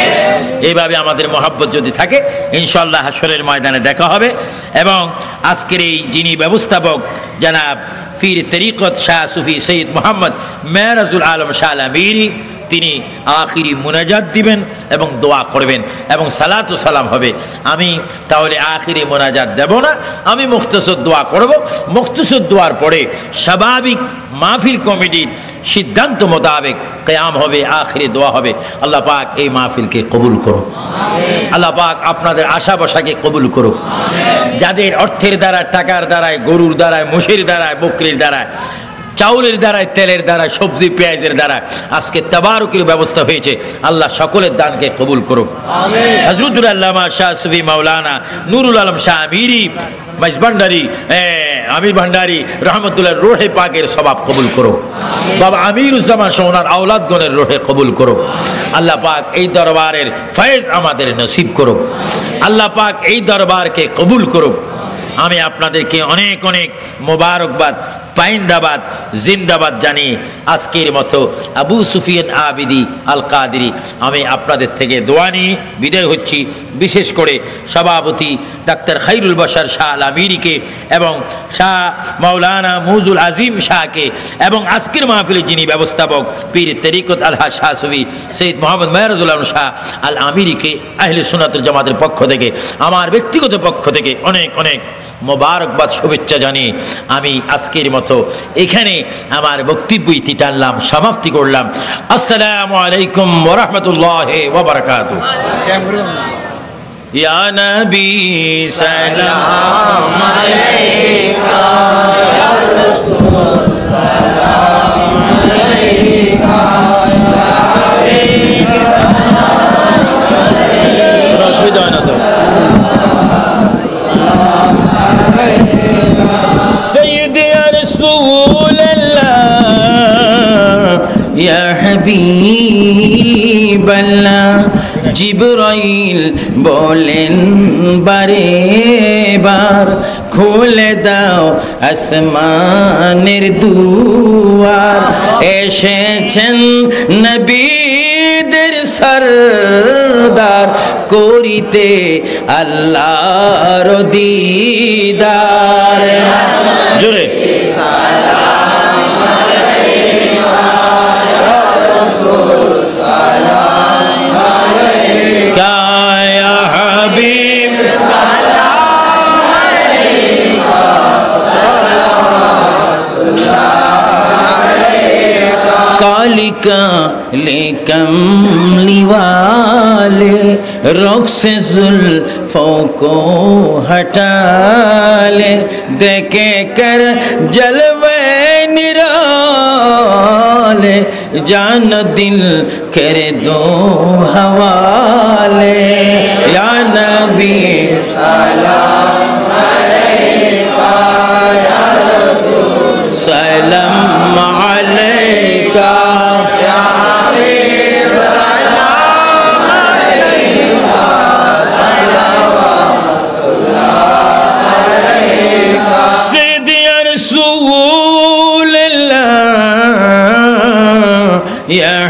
এইভাবে আমাদের মহাব্বত যদি থাকে, ইনশাআল্লাহ হাশরের ময়দানে দেখা হবে। এবং আজকের এই যিনি ব্যবস্থাপক জনাব ফির তরিকত শাহ সুফি সৈয়দ মোহাম্মদ মেহরাজুল আলম শাহ আমিরি, তিনি আখিরি মুনাজাত দিবেন এবং দোয়া করবেন এবং সালাত ও সালাম হবে। আমি তাহলে আখিরি মুনাজাত দেব না, আমি মুখতসর দোয়া করব। মুখতসর দোয়ার পরে স্বাভাবিক মাহফিল কমিটির সিদ্ধান্ত মোতাবেক কিয়াম হবে, আখিরি দোয়া হবে। আল্লাহ পাক এই মাহফিলকে কবুল করুন। আল্লাহ পাক আপনাদের আশা বসাকে কবুল করুন। যাদের অর্থের দ্বারা, টাকার দ্বারায়, গরুর দ্বারায়, মহিষের দ্বারায়, বকরির দ্বারায়, চাউলের দ্বারায়, তেলের দ্বারা, সবজি পেঁয়াজের দ্বারা আজকে তাবারুকের ব্যবস্থা হয়েছে, আল্লাহ সকলের দানকে কবুল করুক। হযরতুল আল্লামা শাহ সুফি মাওলানা নুরুল আলম শাহ আমিরি মাইজবান্ডারি আমির ভান্ডারি রহমতুল্লাহ রোহে পাকের সবাব কবুল করুক। বাবা আমিরুজ্জামান সোনার আওলাদগণের রোহে কবুল করুক। আল্লাহ পাক এই দরবারের ফয়েজ আমাদের নসিব করুক। আল্লাহ পাক এই দরবারকে কবুল করুক। আমি আপনাদেরকে অনেক অনেক মোবারকবাদ, পাইন্দাবাদ, জিন্দাবাদ জানিয়ে আজকের মতো আবু সুফিয়ান আবিদি আল কাদেরি আমি আপনাদের থেকে দোয়া নিয়ে বিদায় হচ্ছি। বিশেষ করে সভাপতি ডাক্তার খাইরুল বাশার শাহ আল আমিরিকে এবং শাহ মাওলানা মুজুল আজিম শাহকে এবং আজকের মাহফিলে যিনি ব্যবস্থাপক পীর তরিকত আলহা শাহ সুফি সৈয়দ মোহাম্মদ মেহরাজুল আলম শাহ আল আমিরিকে আহলে সুন্নাতুল জামাতের পক্ষ থেকে, আমার ব্যক্তিগত পক্ষ থেকে অনেক অনেক মোবারকবাদ, শুভেচ্ছা জানিয়ে আমি আজকের মতো এখানে আমার বক্তব্য ইতি টানলাম, সমাপ্তি করলাম। আসসালামু আলাইকুম ওয়া রাহমাতুল্লাহি ওয়া বারাকাতুহু। ইয়া নবী সালাম আলাইকা, ইয়া রাসূল সালাম আলাইকা। হাবিবাল্লাহ জিবরাইল বলেন বারে বার খুলে দাও আসমানের দুয়ার এসেছেন নবীদের সরদার করিতে আল্লাহর দিদার জোরে काले कमली वाले रुख से जुल्फों को हटा ले देखे कर जलवे निराले जान दिल करे दो हवाले या नबी सलाम अलैका या रसूल सलाम अलैका या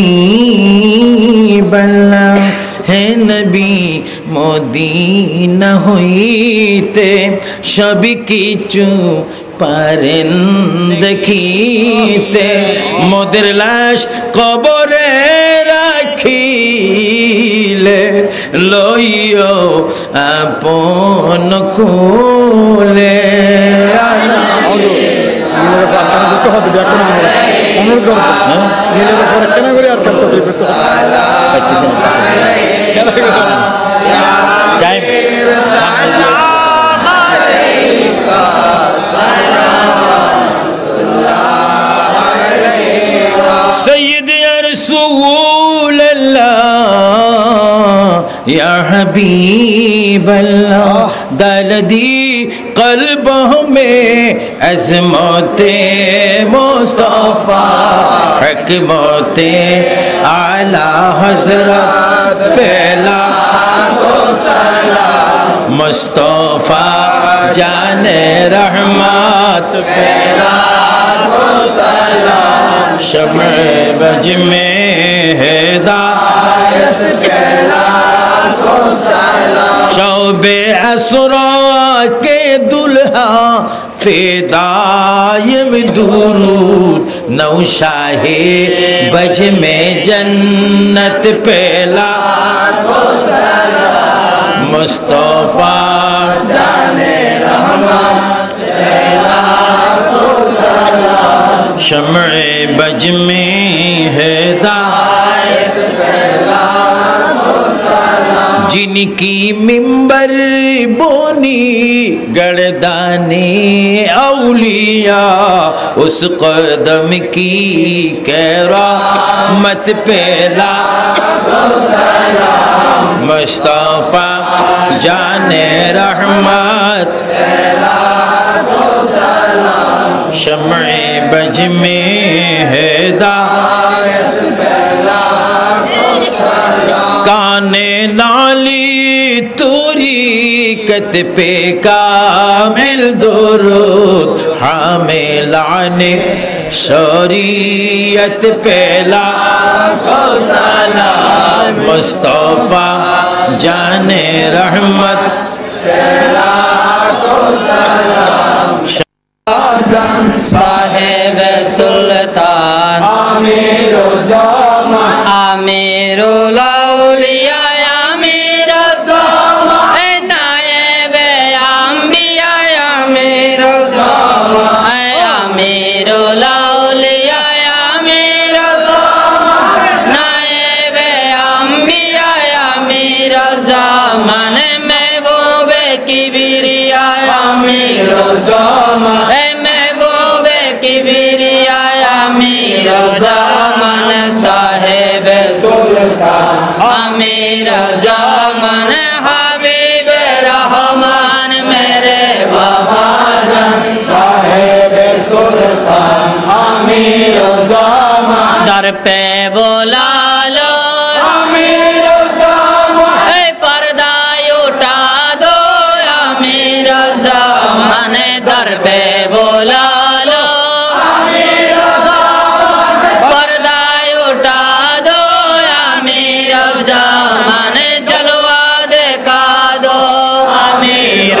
हबीबल्लाह है नबी মদিনা হইতে সবই কিছু পারেন দেখিতে মোদের লাশ কবরে রাখিলে লইও আপন কোলে অনুরোধ করবো নিজেদের পরে কেন করে আর কেন তকলিফ سيد يا رسول الله يا حبيب الله دلدی قلبوں میں عظمت مصطفیٰ حکمت اعلی حضرت پہلا کو سلام مصطفیٰ جان رحمت پہلا کو سلام شمع بج میں ہدایت پہلا کو سلام شعب اسرا کے دلہا فدائم درود نوشاہ بج میں جنت پہلا کو سلام مصطفیٰ جان رحمت پہلا کو سلام شمع بج میں ہدایت پہلا کو سلام جن کی ممبر بونی گردانی اولیاء اس قدم کی کرامت پہلا کو سلام مصطفیٰ جان رحمت پہلا کو سلام شمع بج میں ہدایت پہلا کو سلام کانے نالی طریقت پہ کامل درود حاملان شریعت پہلا کو سلام مصطفیٰ جان رحمت پہلا کو سلام صاحب سلطان آمیر الزمان آمیر الاولیاء آمیر الزمان نائب انبیاء آمیر الزمان آمیر الاولیاء آمیر الزمان نائب انبیاء آمیر الزمان محبوب کبریاء آمیر الزمان محبوب کبریاء آمیر दर पे बुला लो आमीर ज़माने पर्दा उठा दो आमीर ज़माने दर पे बुला लो आमीर ज़माने पर्दा उठा दो आमीर ज़माने जलवा दिखा दो आमीर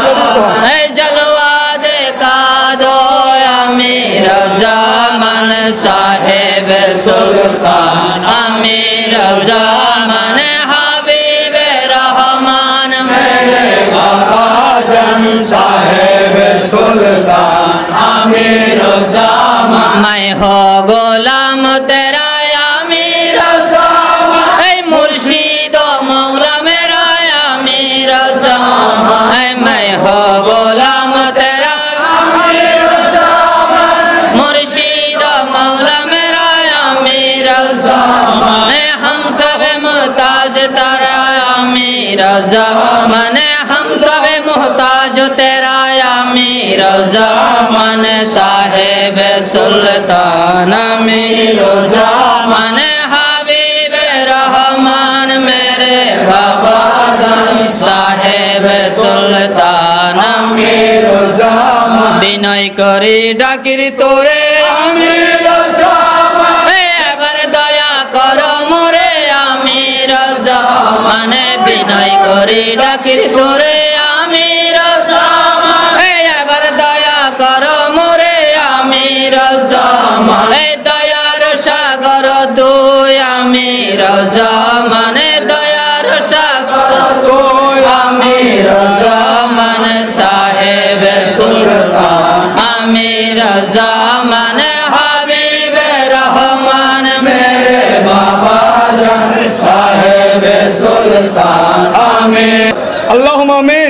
जलवा दिखा दो आमीर ज़मान साहिब सुल्तान आमीर ज़मान हबीब रहमान मेरे बाबा जान साहिब सुल्तान आमीर ज़मान मैं हो गुलाम तेरा आमीर ज़मान ऐ मुर्शिद मौला मेरा आमीर ज़मान मैं हो गुलाम तेरा आमीर ज़मान मुर्शिद मौला मेरा आमीर ज़मान हम सब मुहताज तेरा आमीर ज़मान हम सब मुहताज तेरा आमीर ज़मान साहिब सुल्तान आमीर ज़मान हबीब रहमान मेरे बाबा जान साहिब सुल्तान आमीर ज़मान बिनय करी डाकिर तोरे आमीर ज़मान एबार दया करो मोरे आमीर ज़मान बिनय करी डाकिर तोरे आमीर ज़मान एबार दया करो मोरे आमीर ज़मान दयार सागर दो आमीर ज़मान दयार सागर दो आमीर ज़मान साहिब सुल्तान आमीर ज़मान हबीब रहमान मेरे बाबा जान साहिब सुल्तान आमीर अल्लाहुम्मा आमीन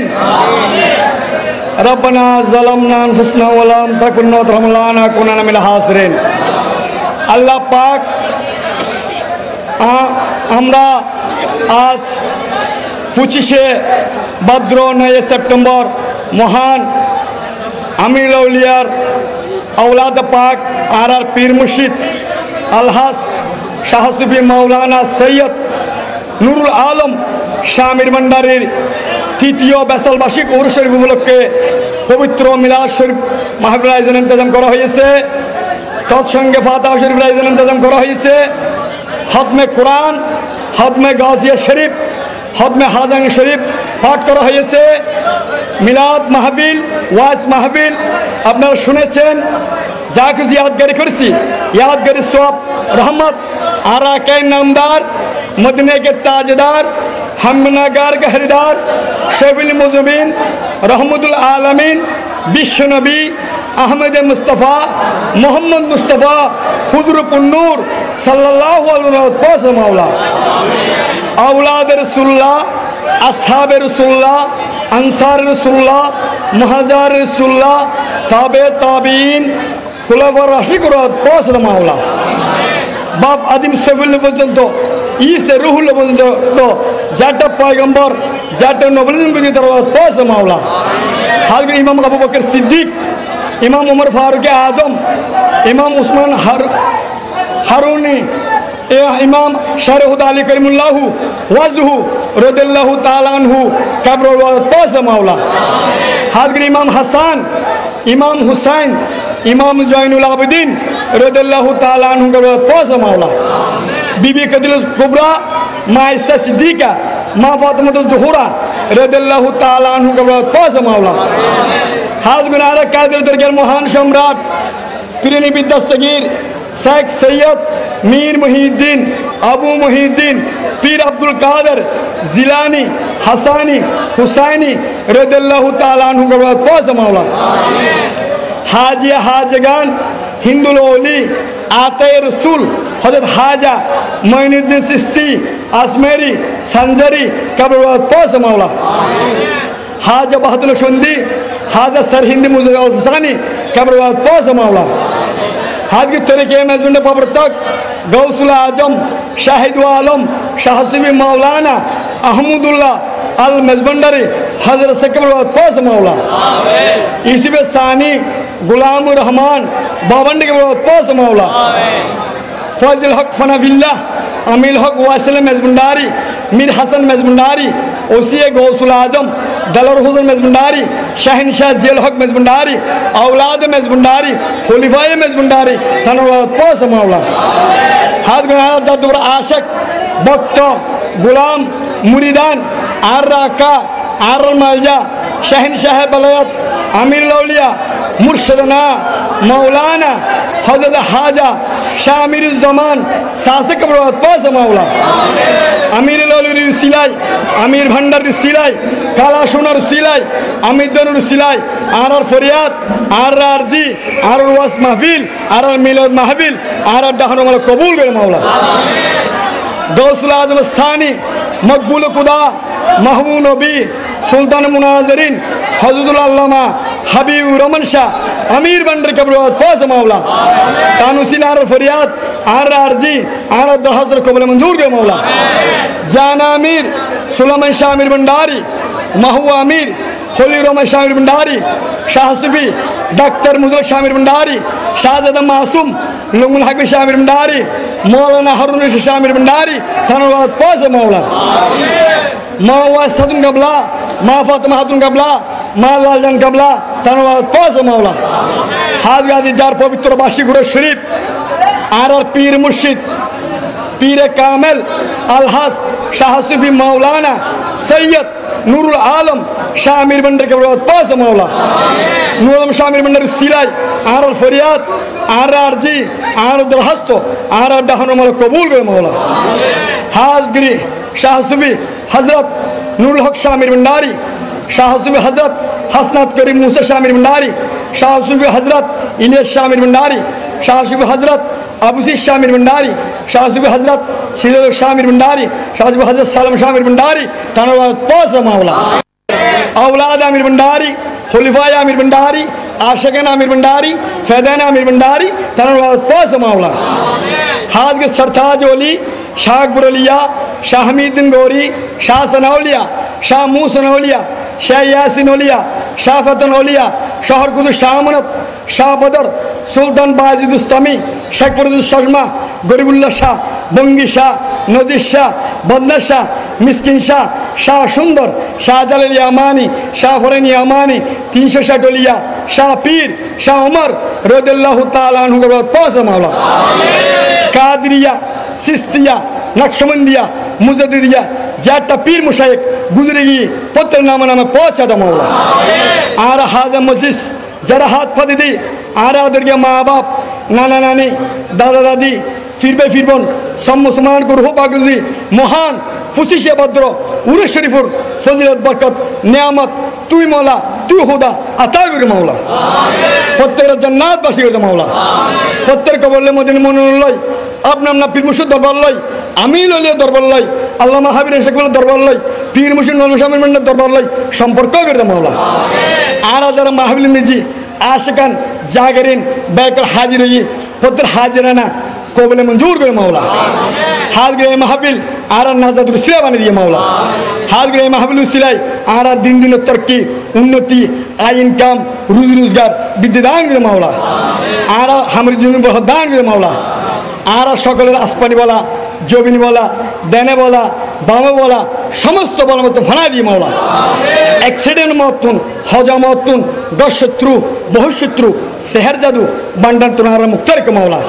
रब्बना ज़लमना अनफुसना व लम तकुन तरहम लना कुनना मिनल हासिरिन আল্লাহ পাক আমরা আজ পঁচিশে ভাদ্র নয় সেপ্টেম্বর মহান আমির আউলিয়ার আওলাদ পাক আর আর পীর মুর্শিদ আলহাস শাহ সুফি মাওলানা সৈয়দ নুরুল আলম শামির ভান্ডারীর তৃতীয় ব্যাসাল বার্ষিক উরুস শরীফ উপলক্ষে পবিত্র মিলাদ শরীফ মাহফিল আয়োজন ইন্তজাম করা হয়েছে। তৎসঙ্গে ফাতিহা শরীফ আয়োজন ইন্তজাম করা হয়েছে। খতমে কোরআন, খতমে গাজিয়া শরীফ, খতমে হাজানি শরীফ পাঠ করা হয়েছে। মিলাদ মাহফিল, ওয়াজ মাহফিল আপনারা শুনেছেন। যা কিছু ইয়াদগারি করেছি, ইয়াদগারি সওয়াব রহমত আরাকায় নামদার মদিনা के ताजदार हमनगर के हरिदार शफील मुजमिन रहमतुल आलमीन विश्व नबी अहमद मुस्तफ़ा मोहम्मद मुस्तफ़ा खुदर पुन्नूर सल्लल्लाहु अलैहि वसल्लम मौला औलाद रसूलुल्लाह असहाब रसूलुल्लाह अंसार रसूलुल्लाह मुहाजिर रसूलुल्लाह ताबे ताबीन खुलाफा राशिदुर रसूलुल्लाह मौला बाप आदिम सफिल পর্যন্ত ইসে রুহুল পর্যন্ত যাটা পয়গম্বর যাটা নবীন গুজি দরবার পৌঁছে মাওলা হাজরত ইমাম আবু বকর সিদ্দিক ইমাম উমর ফারুক আজম ইমাম উসমান হার হারুনি ইমাম শরহুদ আলী করিমুল্লাহু ওয়াজহু রাদিয়াল্লাহু তাআলা আনহু কবর পৌঁছে মাওলা হাজরত ইমাম হাসান ইমাম হুসাইন ইমাম জয়নুল আবেদিন রাদিয়াল্লাহু তাআলা আনহু কবর পৌঁছে মাওলা बीबी कदिल कुबरा माँ इस्सा सिद्दीका माँ फातिमा ज़ुहरा रदियल्लाहु ताला अन्हु का पास मामला हाज गुनारा कादिर दरगाह महान सम्राट पीरनी दस्तगीर शेख सैयद मीर मुहीद्दीन अबू मुहीद्दीन पीर अब्दुल कादर जिलानी हसानी हुसैनी रदियल्लाहु ताला अन्हु का पास मामला हाजिया हाजगान हिंदुल ओली आते रसूल हजरत हाजा मोइनुद्दीन चिश्ती आजमेरी संजरी कब्र पौस मौला हाजा बहादुर सुंदी हाजा सरहिंदी मुज़फ़्फ़र कब्र पौस मौला हाज की तरीके मजबून प्रवर्तक गौसुल आजम शाहिद आलम शाह सुफी मौलाना अहमदुल्लाह अल मजबंडरी हजरत से कब्र पौस मौला यूसुफ सानी गुलाम रहमान बावंडी के पौस मौला ফজল হক ফনাফিল্লাহ, আমিল হক ওয়াসিল মেজবুন্ডারি, মীর হাসান মেজবুন্ডারি, ওসিয়ে গৌসুল আজম দলর হুজুর মেজবুন্ডারি, শাহিনশাহ জিয়াল হক মেজবুন্ডারি, औलाद मेजबुंडारी, खलीफाए मेजबुंडारी, धन्यवाद पोस मौला। हाथ गुनाना जादूर आशक भक्त गुलाम मुरीदान आर राका आर मालजा शहनशाह बलयत अमीर लौलिया मुर्शदना मौलाना हजरत हाजा शाह अमीर जमान सासक पोस मौला। अमीर लौली सिलाई, अमीर भंडार सिलाई, काला सोनार सिलाई, अमीर दनुर सिलाई, आर आर फरियाद, आर आर जी, आर आर वास महफिल, आर आर मिलाद महफिल, आर आर दहन वाला कबूल कर मौला। गौसुल आजम सानी, मकबूल खुदा, महबूब नबी, सुल्तान मुनाजरीन, हजरतुल अल्लामा हबीब रमन शाह, अमीर बंडर कबूल पोस मौला। तानुसीन आर फरियाद, आर आर जी, आर आर दहसर कबूल मंजूर कर मौला। जाना अमीर सुलेमान शाह अमीर भंडारी, महबूब अमीर खलील रहमान शाह अमीर भंडारी, शाह सूफी डॉक्टर मुजरक शाह अमीर भंडारी, शाहजादा मासूम लुंगुल हक शाह अमीर भंडारी, मौलाना हारून रशीद शाह अमीर भंडारी, धन्यवाद पोस मौला। माँ वासतुन कबला, माँ फातिमा खातून कबला, माँ लालजान कबला, धन्यवाद पोस मौला। हाज गाजी जार पवित्र बाशी गुरु शरीफ, आर आर पीर मुर्शिद पीर कामिल अलहस शाह सूफी मौलाना सैयद नूरुल आलम शाह अमीर बंडर के पास मौला। नूरम शाह अमीर बंडर सिलाई, आर आर फरियाद, आर आर जी, आर दरहस्तो, आर आर दहन मौला कबूल कर मौला। हाजगिरी शाह सूफी हजरत नूरुल हक शाह अमीर भंडारी, शाह सूफी हजरत हसनत करीम मूसा शाह अमीर भंडारी, शाह सूफी हजरत इलियास शाह अमीर भंडारी, शाह सूफी हजरत अबूसी शाह अमीर भंडारी, शाह सूफी हजरत सीरत शाह अमीर भंडारी, शाह सूफी हजरत सालम शाह अमीर भंडारी, धन्यवाद पोस मौला। औलाद अमीर भंडारी, खलीफाए अमीर भंडारी, आशिकान अमीर भंडारी, फैदान अमीर भंडारी, धन्यवाद पोस मौला। हाज के सरताज ओली शाह अकबरलिया, शाह हमीद्दीन गौरी, शाह सनाउलिया, शाह मुँह सनाउलिया, शाह यासिन ओलिया, शाह फतन ओलिया, शहर कुदु शाह अमनत, शाह बदर, सुल्तान बाजिद उस्तमी, शेख फरुज शर्मा, गरीबुल्लाह शाह, बंगी शाह, नजीर शाह, बदना शाह, मिस्किन शाह, शाह सुंदर, शाह जालाल अमानी, शाह फरेनी अमानी, तीन सौ शटोलिया, शाह पीर, शाह उमर रदियल्लाहु ताला अन्हु के पास मौला। कादरिया, सिस्तिया, नक्शबंदिया, मुजद्दिदिया, जाटा पीर मुशाइक गुजरेगी पत्र नामा नामा पहुंचा द मौला। आरा हाजा मजलिस जरा हाथ फदी, आरा दुर्गा माँ बाप, नाना नानी, दादा दादी, फिरबे फिरबन सब मुसलमान को रूह पागुदी महान पुशिशे भद्र उरे शरीफुर फजिलत बरकत नियामत तुई मौला तुई खुदा अता कर मौला। पत्तेर जन्नत बासी कर मौला। पत्तेर कबरले मदिना मनोल्लाई अपना अपना पीर मुर्शिद दरबार लाई, आमीन ओलिया दरबार लाई, अल्लामा हाबिब शेखुल दरबार लाई, पीर मुर्शिद नौलुल शाह अमीर दरबार लाई संपर्क कर मौला। आरा जरा महफिल निजी आशिकान जागरीन बैकल हाजिर हुई पत्थर हाजिराना कोबले मंजूर कर मौला। हाथ गए महफिल आरा नाजात रुसिला बने दिए मौला। हाथ गए महफिल रुसिलाई आरा दिन दिन तरक्की उन्नति आय इनकम रोजी रोजगार विद्यादान कर मौला। आरा हमारे जीवन पर दान कर मौला। आरा सकल आसपानी वाला जोबिनी वाला देने वाला बामे वाला समस्त बल मत फना दिए मौला। एक्सीडेंट मतुन हजा मतुन दस शत्रु बहुत शत्रु शहर जादू बंडन तुम्हारा मुक्तर के मौला।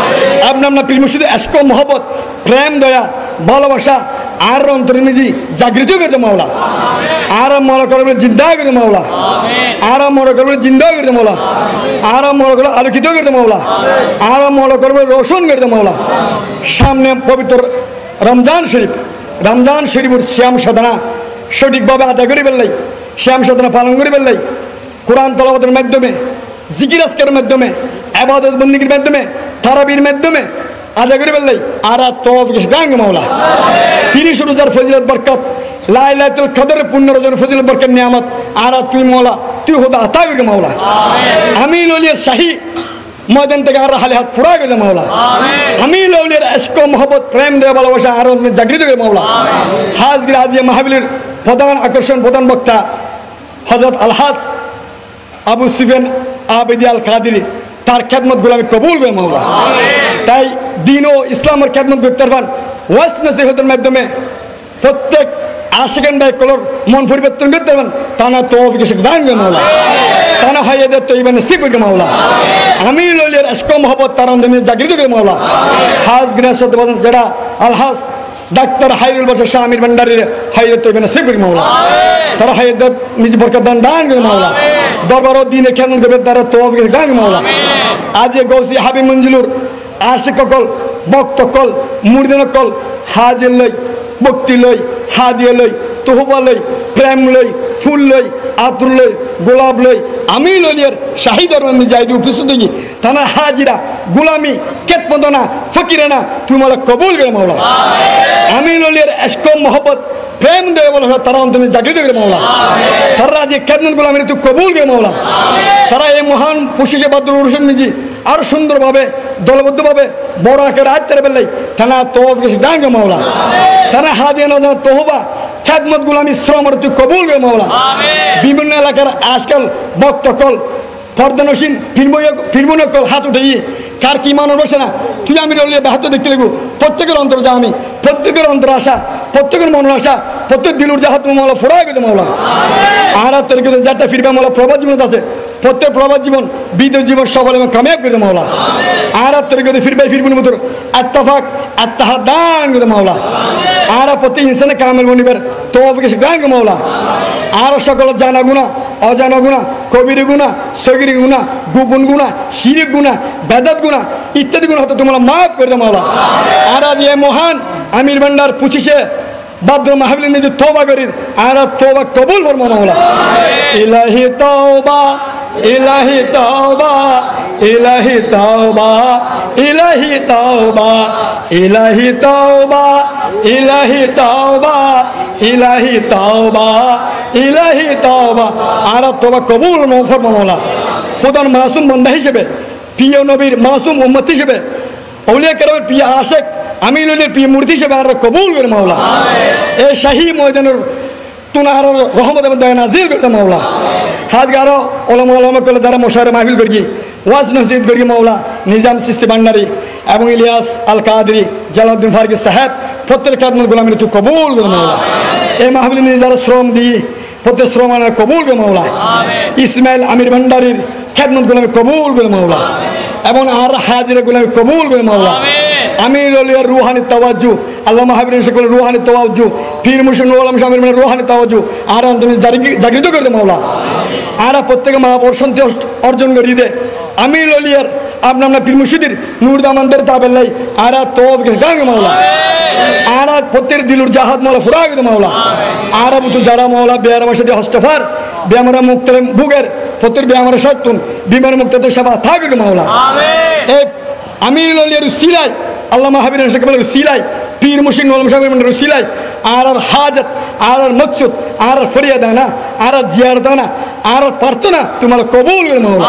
अब नाम ना पीर मुर्शिद एस्को मोहब्बत प्रेम दया भालोबासा आर अंतर निजी जागृत कर दे मौला। आराम मौला कर जिंदा कर दे मौला। आराम मौला कर जिंदा कर दे मौला। आराम मौला कर आलोकित कर दे मौला। आराम मौला कर रोशन कर दे मौला। सामने पवित्र रमजान शरीफ रमजान शरीफ श्याम साधना सठिक भावे आदाय करे फेललाई श्याम साधना पालन करे फेललाई कुरान तलावतेर माध्यमे जिकिर आजकारेर माध्यमे इबादत बंदगीर माध्यमे ताराबिर माध्यमे आदाय करे फेललाई आरा तौफिक दान कर मौला। तीरिश रोजार फजिलत बरकत लाइलातुल कदर पुण्य रोजार फजिलत बरकत नियामत आरा तुई मौला तुई खुदा अता कर मौला। आमीन ओलिया शाही मदन तक आर हाले हाथ पूरा कर दे मौला। आमीन ओलिया इश्क मोहब्बत प्रेम दया भालोबासा आर में जागृत कर मौला। हाज गिराजिया महफिलेर प्रधान आकर्षण प्रधान वक्ता हजरत अलहाज आबू सुफियान आबिदी आल कादिरी तार खिदमत गुलामी कबूल कर मौला। তাই দিন ও ইসলামের খেদমত করতে পারবেন ওয়াজ নসিহতের মাধ্যমে প্রত্যেক আশিকান ভাই কলর মন পরিবর্তন করতে পারবেন তানা তৌফিক দান গে মাওলা তানা হায়াদের তৈবা নসিব গে মাওলা আমির ওলিয়ার আশক মোহব্বত তার অন্তরে জাগৃত গে মাওলা হাজ গ্রাসত বলেন যারা আলহাস ডাক্তার হাইরুল বাশা শাহ আমির ভান্ডারীর হায়াদের তৈবা নসিব গে মাওলা তারা হায়াদের নিজ বরকত দান দান গে মাওলা দরবার দিনে খেদমত করবে তারা তৌফিক দান গে মাওলা আজ গৌসি হাবিব মঞ্জুলুর আশিক কল বক্ত কল মুরিদান কল হাজির লই ভক্তি লই হাদিয়া লই তোহবা লই প্রেম লই ফুল লই আতর লই গোলাপ লই আমি ললিয়ার শাহিদার আমি যাই উপস্থিত হই তানা হাজিরা গোলামি কেতপদনা ফকিরানা তুমি মালা কবুল করে মাওলা আমি ললিয়ার আশক মোহব্বত প্রেম দেয় বলে তারা অন্তরে জাগৃত করে মাওলা তারা যে কেতন গোলামি তুই কবুল করে মাওলা তারা এই মহান পঁচিশে বাদ্র রোশন মিজি আর সুন্দরভাবে দলবদ্ধভাবে বড় আকারে আত্মার বেলাই থানা তৌফিক দান গে মাওলা তারা হাদিয়া না তোহবা খেদমত গুলামি শ্রম তুই কবুল গে মাওলা বিভিন্ন এলাকার আজকাল বক্তকল ফর্দানসীন ফিরমুনকল হাত উঠাই কার কি মানব বসে না তুই আমি রলিয়ে হাত দেখতে লাগবো প্রত্যেকের অন্তর যা আমি প্রত্যেকের অন্তর আশা প্রত্যেকের মনের আশা প্রত্যেক দিলুর যাহা তুমি মাওলা ফোড়া গেছে মাওলা আর তোর কিন্তু যারটা ফিরবে মাওলা প্রবাদ জীবন আছে প্রত্যেক প্রবাদ জীবন বিদেশ জীবন সফল এবং কামিয়াব করে মাওলা আর তোর কিন্তু ফিরবে ফিরবুন মতো আত্তাফাক আত্তাহা দান করে মাওলা আর প্রত্যেক ইনসানে কামের মনিবার তৌফিক দান করে মাওলা আর সকল জানা গুণা অজানা গুণা কবির গুণা সগির গুণা গোপন গুণা শিরিক গুণা বেদাত গুণা ইত্যাদি গুণা হতো তোমরা মাফ করে দাও মাওলা আর আজ এ মহান আমির ভান্ডার পঁচিশে বাদ্র মাহফিলের নিজে তওবা করির আর তওবা কবুল ফরমা মাওলা ইলাহি তওবা ইলাহি তওবা ইলাহি তওবা ইলাহি তওবা ইলাহি তওবা ইলাহি তওবা ইলাহি তওবা ইলাহি তওবা আর তওবা কবুল ফরমা মাওলা খোদার মাসুম বান্দা হিসেবে প্রিয় নবীর মাসুম উম্মত হিসেবে আউলিয়া কেরামের প্রিয় আশিক আমিনুলের প্রিয় মূর্তি হিসেবে আর কবুল করে মাওলা এই শাহী ময়দানের তুনার রহমত এবং দয়া নাজিল করতে মাওলা হাজ গারো ওলামা ওলামা করলে যারা মশারে মাহফিল করি ওয়াজ নসিহত করি মাওলা নিজাম সিস্তি ভান্ডারী এবং ইলিয়াস আল কাদরি জালাউদ্দিন ফারুকী সাহেব প্রত্যেক খেদমত গোলামি তুই কবুল করে মাওলা এই মাহফিল নিয়ে যারা শ্রম দিই প্রত্যেক শ্রম কবুল করে মাওলা ইসমাইল আমির ভান্ডারীর খেদমত গোলামি কবুল করে মাওলা এবং আর হাজিরা গোলামি কবুল করে মাওলা আমির ওলিয়ার রুহানি তাওয়াজ্জু আল্লামা হাবিবুর সকল রুহানি তাওয়াজ্জু পীর মুর্শিদ নূর আলম শামির রুহানি তাওয়াজ্জু আর তুমি জাগৃত করে দে মাওলা আর প্রত্যেকে মহাপুর সন্তুষ্ট অর্জন করি দে আমির ওলিয়ার আপনার আপনার পীর মুর্শিদের নূর দামানদের তাবেল্লাই আর তৌফিক দান মাওলা আর প্রত্যেক দিলুর জাহাদ মাওলা ফুরা দে মাওলা আর বুতু যারা মাওলা বেয়ার মাসে হস্তফার বেয়ামরা মুক্ত বুগের প্রত্যেক বেয়ামরা সত্যুন বিমার মুক্ততে সেবা থাকবে মাওলা এই আমির ওলিয়ার সিলাই আল্লামা হাবিবুর সকল সিলাই পীর মুর্শিদ নূর আলম শামির সিলাই আর আর হাজত আর আর মকসুদ আর আর ফরিয়াদানা আর আর জিয়ারতানা আর আর প্রার্থনা তোমার কবুল করে মাওলা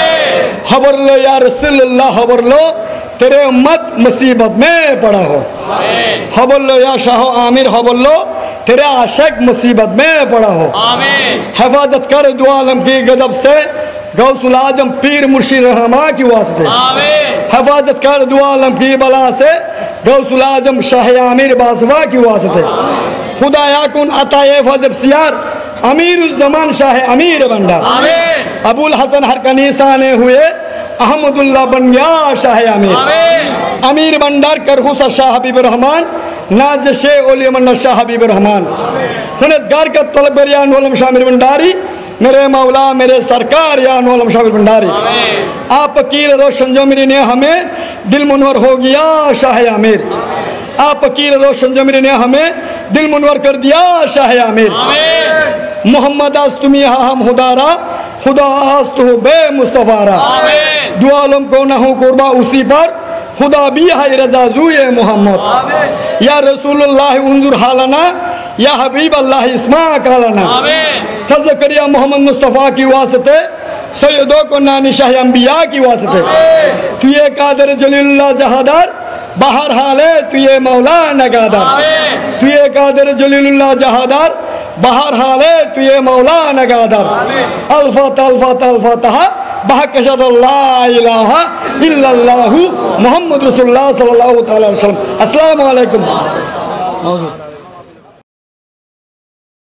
খবর লো ইয়া রাসূলুল্লাহ খবর লো तेरे उम्मत मुसीबत में पड़ा हो खबर लो या शाह आमिर खबर लो तेरे आशिक मुसीबत में पड़ा हो हिफाजत कर दो आलम की गजब से गौसुल आजम पीर मुर्शिद रहमा की वास्ते हिफाजत कर दो आलम की बला से गौसुल आजम शाह आमिर बासवा की वास्ते खुदाया कुन अताए फजब सियार अमीर उस जमान शाह अमीर भंडार अबुल हसन हरकनी साने हुए अहमदुल्लाह बन गया शाह आमिर अमीर भंडार कर हुसा शाह हबीब रहमान नाज शे ओलिया मन्ना शाह हबीब रहमान हुनतगार का तलब या नूलम शामिर भंडारी मेरे मौला मेरे सरकार या नूलम शामिर भंडारी आप फकीर रोशन जो मेरी ने हमें दिल मुनवर हो गया शाह आमिर आप फकीर रोशन जो मेरी ने हमें दिल मुनवर कर दिया शाह आमिर मोहम्मद आज तुम यहाँ हम खुदारा खुदा आज तो बे मुस्तफारा दुआलम को ना हो कुर्बा उसी पर खुदा भी है रजा जुए मोहम्मद या रसूलुल्लाह उन्जुर हालना या हबीब अल्लाह इस्मा कालना फजल करिया मोहम्मद मुस्तफ़ा की वास्ते सैयदों को नानी शाह अंबिया की वास्ते तू ये कादर जलीलुल्लाह जहादार बाहर हाले तू ये मौला नगादार तू ये कादर जलीलुल्लाह जहादार बाहर हाले तू ये मौला नगादार अल्फात अल्फात अल्फातहा বাহাক আশহাদু আল্লা ইলাহা ইল্লাল্লাহু মুহাম্মাদুর রাসূলুল্লাহ সাল্লাল্লাহু তাআলা আলাইহি ওয়াসাল্লাম। আসসালামু আলাইকুম।